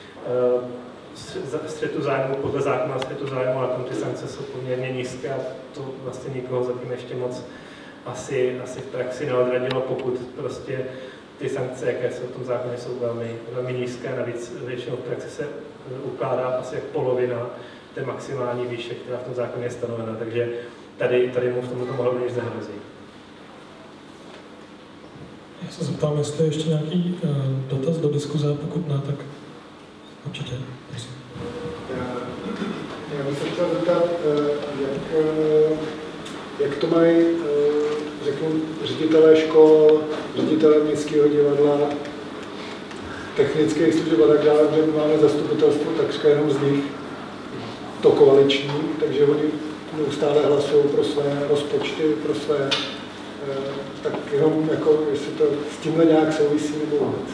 e, střetu zájmu podle zákona střetu zájmu, ale tam ty sankce jsou poměrně nízké a to vlastně nikoho zatím ještě moc asi, asi v praxi neodradilo, pokud prostě ty sankce, jaké jsou v tom zákoně, jsou velmi, velmi nízké, navíc většinou v praxi se ukládá asi jak polovina té maximální výše, která v tom zákoně je stanovena, takže tady, tady mu v tomto mohlo nic nehrozí. Já se zeptám, jestli ještě nějaký uh, dotaz do diskuze, pokud ne, tak určitě. Prosím. Já, já bych se chtěl zeptat, jak, jak to mají, řeknu, ředitelé škol, ředitelé městského divadla, technických služeb a tak dále, protože my máme zastupitelstvo takřka jenom z nich, to koaliční, takže oni neustále hlasují pro své rozpočty, pro své, tak jenom jako, jestli to s tímhle nějak souvisí nebo vůbec.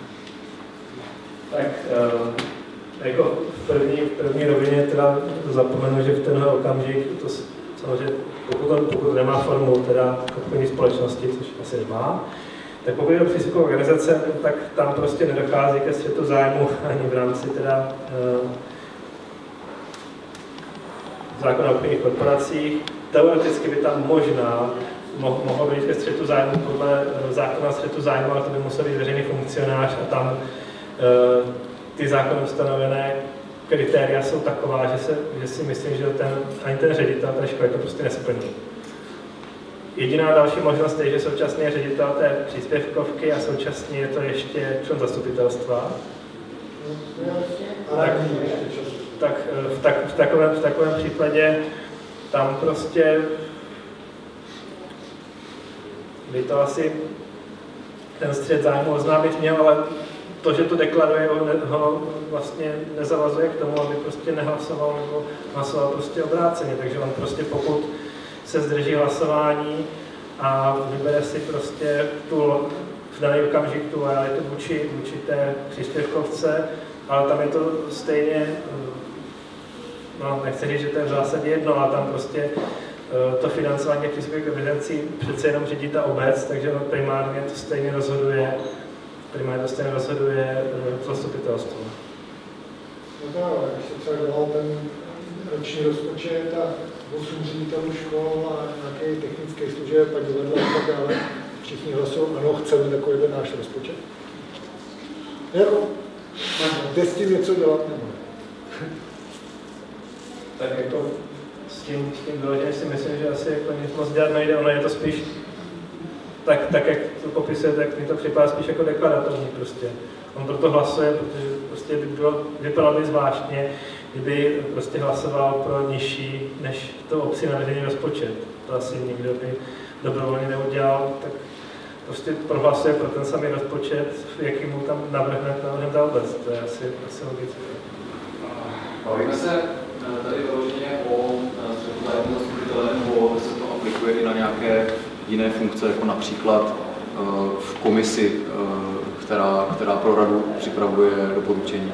Tak jako v první, v první rovině teda zapomenu, že v tenhle okamžik, to samozřejmě, pokud to, pokud to nemá formu teda obchodní společnosti, což asi nemá, tak pokud je to příspěvková organizace, tak tam prostě nedochází ke střetu zájmu ani v rámci teda uh, zákona o obchodních korporacích. Teoreticky by tam možná mohlo být ke střetu zájmu podle zákona o střetu zájmu, ale to by musel být veřejný funkcionář a tam uh, ty zákonem stanovené kritéria jsou taková, že, se, že si myslím, že ten, ani ten ředitel té školy to prostě nesplní. Jediná další možnost je, že současně je ředitel té příspěvkovky a současně je to ještě člen zastupitelstva. Tak, tak, v, tak, v, takovém, v takovém případě tam prostě by to asi ten střet zájmu oznámit měl, ale to, že to deklaruje, ho, ne, ho vlastně nezavazuje k tomu, aby prostě nehlasoval nebo hlasoval prostě obráceně. Takže on prostě pokud se zdrží hlasování a vybere si prostě tu, v daný okamžik tu lojalitu vůči, vůči té příspěvkovce, ale tam je to stejně, no nechci říct, že to je v zásadě jedno, ale tam prostě to financování těch příspěvkových evidencí přece jenom řídí ta obec, takže primárně to stejně rozhoduje primárně to stejně rozhoduje zastupitelstvo. No to, když se třeba dělal ten roční rozpočet a osm ředitelů škol a nějaký technický služeb a divadla a tak dále, všichni hlasují, ano, chceme takovýhle náš rozpočet. Jako, jde s tím něco dělat nebo? Tak jako s tím, s tím vyloženě si myslím, že asi jako nic moc dělat nejde, ono je to spíš tak, tak jak to popisuje, tak mi to připadá spíš jako deklaratorní prostě. On proto hlasuje, protože prostě by bylo, vypadalo by zvláštně, kdyby prostě hlasoval pro nižší než to obci navedený rozpočet. To asi nikdo by dobrovolně neudělal, tak prostě prohlasuje pro ten samý rozpočet, jaký mu tam navrhne, navrhne ta obec. To je asi, asi logické. Bavíme se tady vyloženě o střetu zájmu zastupitele, nebo se to aplikuje i na nějaké jiné funkce, jako například v komisi, která, která pro radu připravuje doporučení.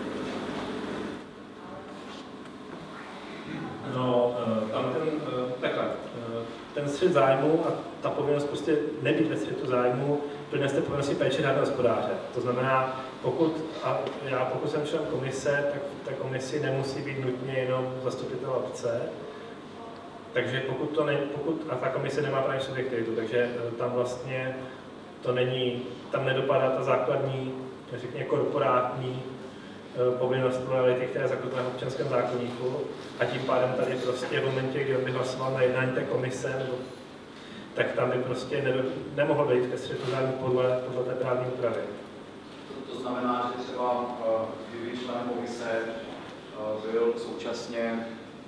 No, tam ten, takhle, ten střet zájmu a ta povinnost prostě nebýt ve střetu zájmu plně z té povinnosti péče řádného hospodáře. To znamená, pokud, a já pokud jsem člen komise, tak v té komisi nemusí být nutně jenom zastupitel obce. Takže pokud to ne, pokud, a ta komise nemá právní subjektivitu, takže tam vlastně to není, tam nedopadá ta základní, řekněme, korporátní povinnost lojality, která je zakotvena v občanském zákoníku, a tím pádem tady prostě v momentě, kdy on by hlasoval na jednání té komise, nebo, tak tam by prostě nedo, nemohlo dojít ke střetu zájmu podle, podle té právní úpravy. To, to znamená, že třeba kdyby člen komise byl současně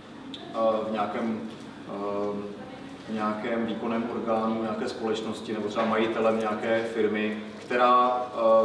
v nějakém, v nějakém výkonném orgánu nějaké společnosti nebo třeba majitelem nějaké firmy, která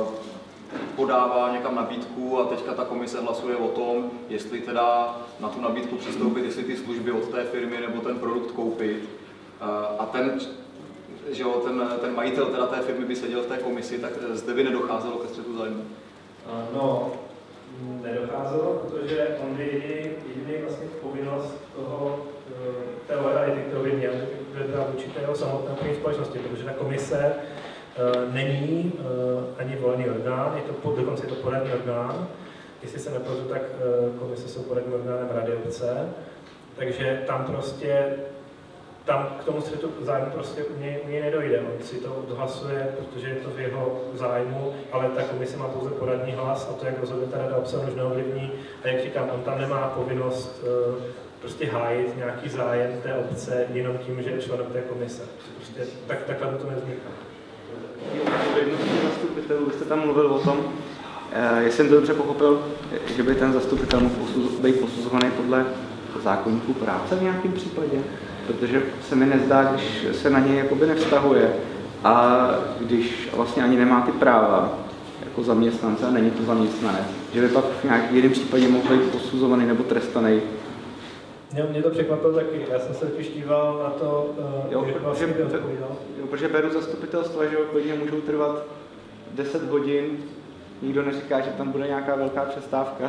podává někam nabídku a teďka ta komise hlasuje o tom, jestli teda na tu nabídku přistoupit, jestli ty služby od té firmy nebo ten produkt koupit. A ten, že jo, ten, ten majitel teda té firmy by seděl v té komisi, tak zde by nedocházelo ke střetu zájmu. No, nedocházelo, protože on by jediný, jediný vlastně povinnost toho, té lojality, kterou by měl, by byla vůči té samotné společnosti, protože ta komise Uh, není uh, ani volený orgán, je to, dokonce je to poradní orgán. Jestli se nepletu, tak uh, komise jsou poradním orgánem rady obce. Takže tam prostě, tam k tomu střetu zájmu prostě u něj, u něj nedojde. On si to odhlasuje, protože je to v jeho zájmu, ale ta komise má pouze poradní hlas a to, jak rozhodne ta rada obce, už neovlivní. A jak říkám, on tam nemá povinnost uh, prostě hájit nějaký zájem té obce jenom tím, že je členem té komise. Prostě tak, takhle by to nevzniká. Zastupitelů, vy jste tam mluvil o tom, jestli jsem to dobře pochopil, že by ten zastupitel mohl být posuzovaný podle zákoníku práce v nějakém případě, protože se mi nezdá, když se na něj jakoby nevztahuje a když vlastně ani nemá ty práva jako zaměstnance a není to zaměstnanec, že by pak v nějakém jiném případě mohl být posuzovaný nebo trestaný. Mě to překvapilo taky, já jsem se totiž díval na to, jo, jak vlastně by odpovídal. Jo, protože beru zastupitelstva, že klidně můžou trvat deset hodin, nikdo neříká, že tam bude nějaká velká přestávka.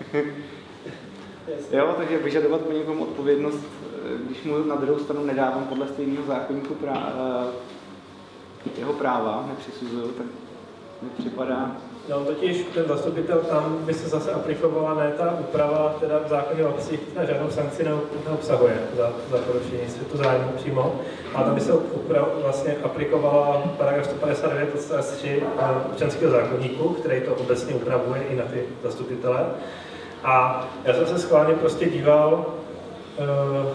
Jo, takže vyžadovat po někom odpovědnost, když mu na druhou stranu nedávám podle stejného zákoníku prá jeho práva, nepřisuzuju, tak mi připadá. No totiž ten zastupitel, tam by se zase aplikovala ne ta úprava, teda v zákoně o obcích, která žádnou sankci neobsahuje za, za porušení střetu zájmu přímo, ale tam by se úprava, vlastně aplikovala paragraf sto padesát devět odstavec tři občanského zákoníku, který to obecně upravuje i na ty zastupitele. A já jsem se schválně prostě díval uh,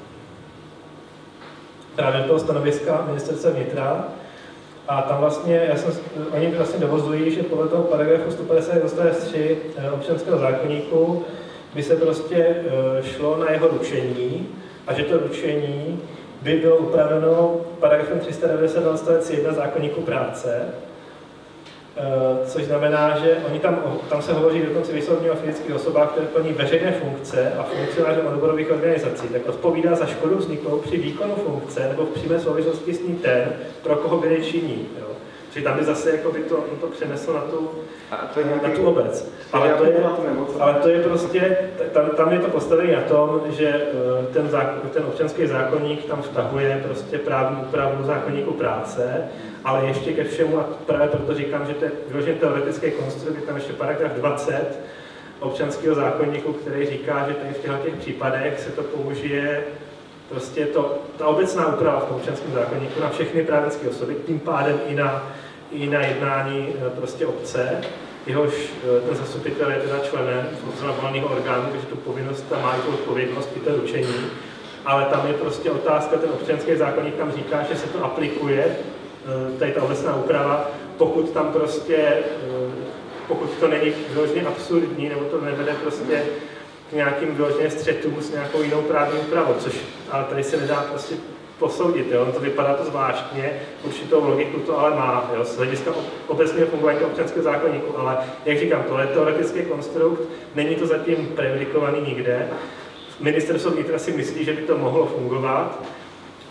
právě do toho stanoviska ministerstva vnitra. A tam vlastně, já jsem, oni vlastně dovozují, že podle toho paragrafu sto padesát odstavec tři občanského zákoníku by se prostě šlo na jeho ručení a že to ručení by bylo upraveno paragrafem tři sta devadesát odstavec jedna zákoníku práce, což znamená, že oni tam, tam se hovoří dokonce výslovně o fyzických osobách, které plní veřejné funkce a funkcionářem odborových organizací, tak odpovídá za škodu vzniklou při výkonu funkce nebo v přímé souvislosti s ní ten, pro koho byli činí. Jo. Čili tam by zase jako by to, to přeneslo na tu, to na tu obec. Ale to, je, ale to je prostě, tam, tam je to postavené na tom, že ten, zákon, ten občanský zákoník tam vtahuje prostě právní úpravu zákoníku práce, ale ještě ke všemu, a právě proto říkám, že to je vyloženě teoretický konstrukt, je tam ještě paragraf dvacet občanského zákoníku, který říká, že tady v těchto těch případech se to použije prostě to, ta obecná úprava v tom občanském zákoníku na všechny právnické osoby, tím pádem i na, i na jednání prostě obce, jehož ten zastupitel je teda členem voleného orgánu, takže tu povinnost tam má i tu odpovědnost i to ručení, ale tam je prostě otázka, ten občanský zákoník tam říká, že se to aplikuje, tady ta obecná úprava, pokud tam prostě, pokud to není vyloženě absurdní, nebo to nevede prostě k nějakým vyloženě střetům s nějakou jinou právní úpravou, což ale tady se nedá prostě posoudit, jo? To vypadá to zvláštně, určitou logiku to ale má, jo? Z hlediska obecného fungování občanského zákoníku, ale jak říkám, tohle je teoretický konstrukt, není to zatím prejudikovaný nikde. Ministerstvo vnitra si myslí, že by to mohlo fungovat.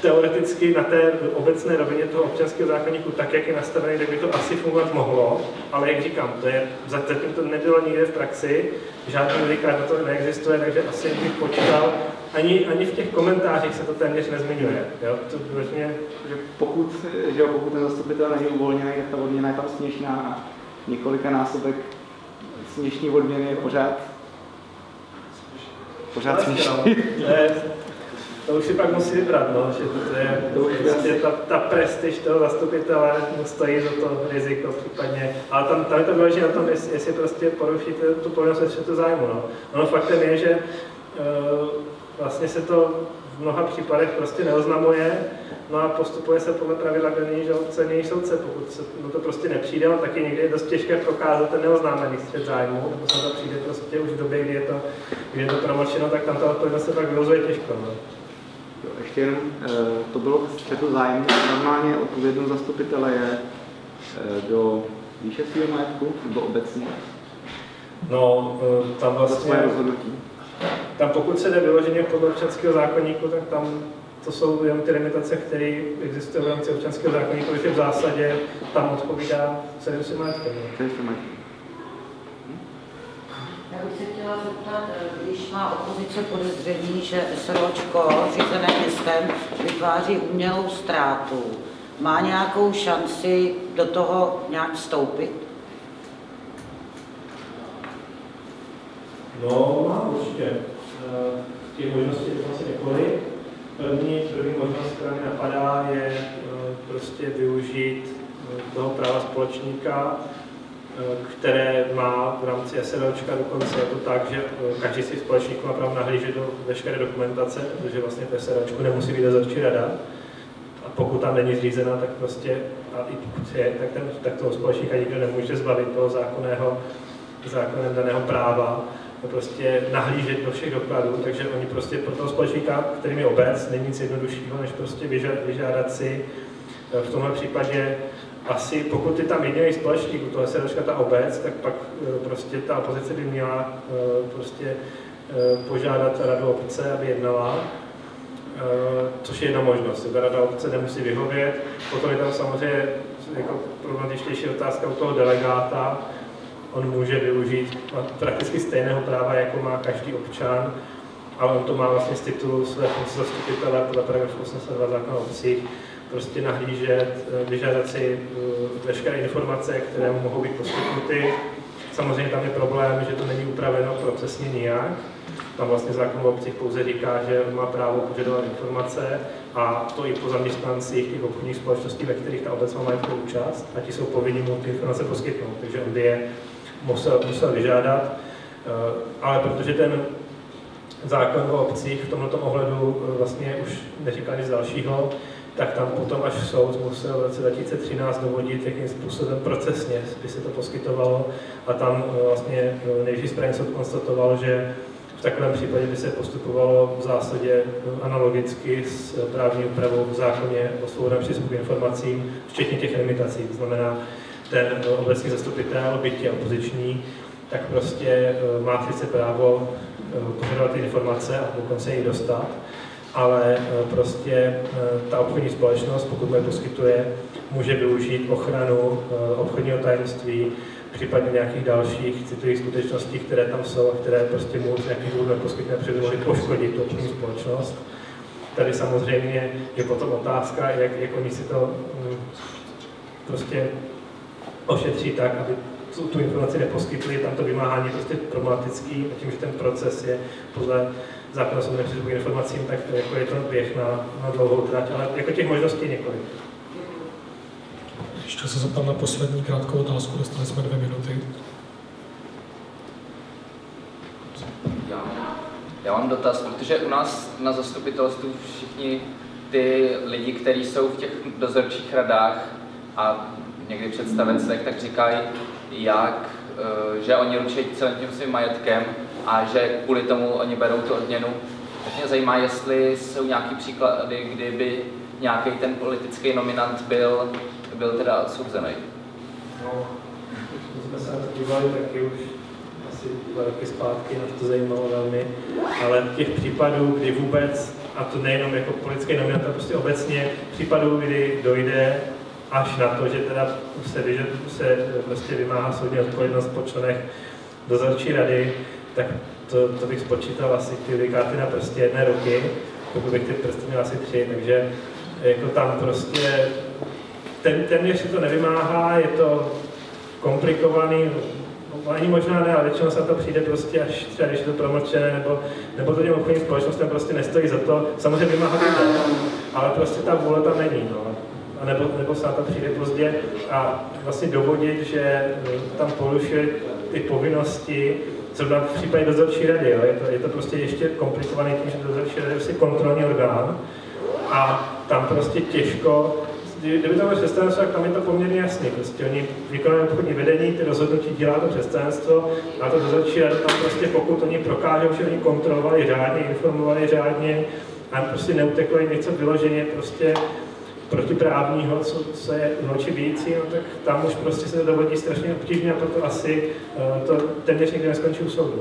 teoreticky na té obecné rovině toho občanského zákoníku, tak jak je nastavený, tak by to asi fungovat mohlo, ale jak říkám, to je, zatím to nebylo nikde v praxi, žádný judikát na to neexistuje, takže asi bych počítal, ani, ani v těch komentářích se to téměř nezmiňuje. Jo? To vlastně... že pokud, že pokud ten zastupitel není uvolněný, tak ta odměna je tam směšná a několika násobek směšný odměny je pořád, pořád směšný. To už si pak musí vybrat, no, že to je, to je ta, ta prestiž toho zastupitele, mu stojí za to riziko případně, ale tam, tam je to důležité na tom, jestli, jestli prostě porušíte tu povinnost ve střetu zájmu. No. Ono faktem je, že uh, vlastně se to v mnoha případech prostě neoznamuje, no a postupuje se podle pravidla daný žalobce, jiný soudce. Pokud se no to prostě nepřijde, no taky někdy je dost těžké prokázat ten neoznámený střet zájmu, nebo se to přijde prostě už v době, kdy je to, kdy je to promlčeno, tak tam ta odpovědnost se pak vyvozuje těžko. No. Jo, ještě jenom, to bylo v střetu zájmu. Normálně odpovědnost zastupitele je do výše svého majetku nebo obecně? No, tam vlastně, tam pokud se jde vyloženě podle občanského zákoníku, tak tam to jsou jenom ty limitace, které existují v rámci občanského zákoníku, takže v zásadě tam odpovídá celým svým majetkem. Já bych se chtěla zeptat, když má opozice podezření, že SROčko řízené městem vytváří umělou ztrátu, má nějakou šanci do toho nějak vstoupit? No, má určitě. Těch možností je asi několik. První, první možnost, která mi napadá, je prostě využít toho práva společníka, které má v rámci SROčka, dokonce je to tak, že každý z těch společníků má právo nahlížet do veškeré dokumentace, protože vlastně v SROčku nemusí být dozorčí rada. A pokud tam není zřízena, tak prostě, a i pokud je, tak, ten, tak toho společníka nikdo nemůže zbavit toho zákonného, zákonem daného práva, prostě nahlížet do všech dokladů, takže oni prostě pro toho společníka, kterým je obec, není nic jednoduššího, než prostě vyžádat si v tomhle případě asi, pokud je tam jediný společník, u toho SROčka ta obec, tak pak prostě ta opozice by měla prostě požádat radu obce, aby jednala, což je jedna možnost. Ta rada obce nemusí vyhovět. Potom je tam samozřejmě jako problematičtější otázka u toho delegáta. On může využít prakticky stejného práva, jako má každý občan, ale on to má vlastně z titulu své funkce zastupitele podle paragrafu osmdesát dva zákona o obcích, prostě nahlížet, vyžádat si veškeré informace, které mu mohou být poskytnuty. Samozřejmě tam je problém, že to není upraveno procesně nijak. Tam vlastně zákon o obcích pouze říká, že on má právo požadovat informace a to i po zaměstnancích těch obchodních společností, ve kterých ta obec má majetkovou účast, a ti jsou povinni mu ty informace poskytnout, takže on by je musel, musel vyžádat. Ale protože ten zákon o obcích v tomto ohledu vlastně už neříká nic dalšího, tak tam potom až soud musel v roce dva tisíce třináct dovodit, jakým způsobem procesně by se to poskytovalo, a tam vlastně Nejvyšší správní soud konstatoval, že v takovém případě by se postupovalo v zásadě analogicky s právní úpravou v zákoně o svobodném přístupu k informacím, včetně těch limitací. To znamená, ten obecní zastupitel, byť je opoziční, tak prostě má sice právo požadovat ty informace a dokonce je dostat, ale prostě ta obchodní společnost, pokud mu je poskytuje, může využít ochranu obchodního tajemství, případně nějakých dalších citlivých skutečností, které tam jsou a které prostě mu z nějakých důvodů neposkytne, především poškodit tu obchodní společnost. Tady samozřejmě je potom otázka, jak, jak oni si to um, prostě ošetří tak, aby tu, tu informaci neposkytli. Tam to vymáhání je prostě problematický, a tím, že ten proces je podle zákona o svobodném přístupu k informacím, tak to jako je to běh na, na dlouhou trať, ale jako těch možností několik. Ještě se zeptám na poslední krátkou otázku, dostali jsme dvě minuty. Já, já mám dotaz, protože u nás na zastupitelstvu všichni ty lidi, kteří jsou v těch dozorčích radách a někdy představenstvech, tak říkají, jak, že oni ručí celým tím svým majetkem a že kvůli tomu oni berou tu odměnu. Tak mě zajímá, jestli jsou nějaké příklady, kdyby nějaký ten politický nominant byl, byl teda odsouzený. No, my jsme se na to dívali taky už asi dva roky zpátky, nás to zajímalo velmi, ale těch případů, kdy vůbec a to nejenom jako politický nominant, ale prostě obecně případů, kdy dojde až na to, že teda se, že se prostě vymáhá soudní odpovědnost po členech dozorčí rady, tak to, to bych spočítal asi ty judikáty na prostě jedné roky, pokud bych ty prsty měl asi tři, takže jako tam prostě ten, téměř si to nevymáhá, je to komplikovaný, ani možná ne, ale většinou se to přijde prostě až třeba, když je to promlčené, nebo, nebo to těm obchodním společnostem prostě nestojí za to. Samozřejmě vymáhat jde, ale prostě ta vůle tam není. No. A nebo, nebo se na to přijde pozdě a vlastně dovodit, že tam porušuje ty povinnosti, zrovna v případě dozorčí rady, jo. Je, to, je to prostě ještě komplikovaný tím, že dozorčí rady je prostě kontrolní orgán a tam prostě těžko. Kdyby to bylo představenstvo, tak tam je to poměrně jasný. Prostě oni vykonají obchodní vedení, ty rozhodnutí dělá to představenstvo a to dozorčí rada tam prostě, pokud oni prokážou, že oni kontrolovali řádně, informovali řádně a prostě neuteklo jim něco vyloženě prostě protiprávního, co, co je noči bíjící, no tak tam už prostě se to dovodí strašně obtížně a proto asi uh, to téměř nikdy neskončí u soudu.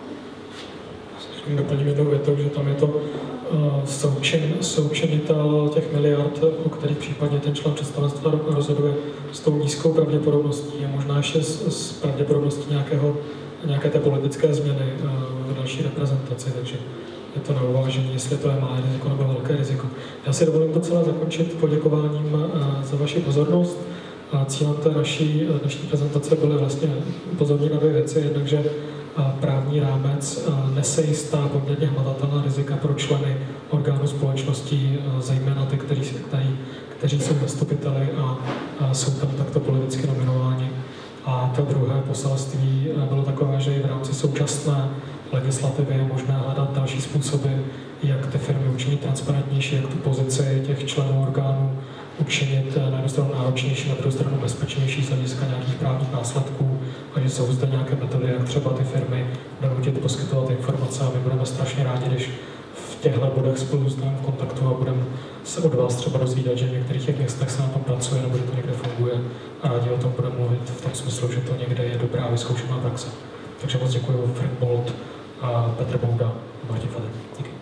Doplním jednou větou, že tam je to uh, součin, součinitel těch miliard, o kterých případně ten člen představenstva rozhoduje s tou nízkou pravděpodobností a možná ještě s, s pravděpodobností nějakého, nějaké té politické změny uh, v další reprezentaci, takže je to na uvážení, jestli to je malé riziko nebo velké riziko. Já si dovolím to celé zakončit poděkováním uh, za vaši pozornost. A cílem té naší dnešní prezentace byly vlastně upozornit na dvě věci, jednak, že právní rámec nese jistá poměrně hmatatelná rizika pro členy orgánů společností, zejména ty, kteří, který, kteří jsou zastupiteli a, a jsou tam takto politicky nominováni. A to druhé poselství bylo takové, že i v rámci současné legislativy je možné hledat další způsoby, jak ty firmy učinit transparentnější, jak tu pozici těch členů orgánů učinit na jednu stranu náročnější, na druhou stranu bezpečnější z hlediska nějakých právních následků a že jsou zde nějaké metody, jak třeba ty firmy donutit poskytovat informace a my budeme strašně rádi, když v těchto bodech spolu s námi v kontaktu a budeme se od vás třeba dozvídat, že v některých těch městech se na tom pracuje nebo že to někde funguje a rádi o tom budeme mluvit v tom smyslu, že to někde je dobrá vyzkoušená praxe. Takže moc děkuji Frank Bolt a Petr Bouda a Martin Fadek. Díky.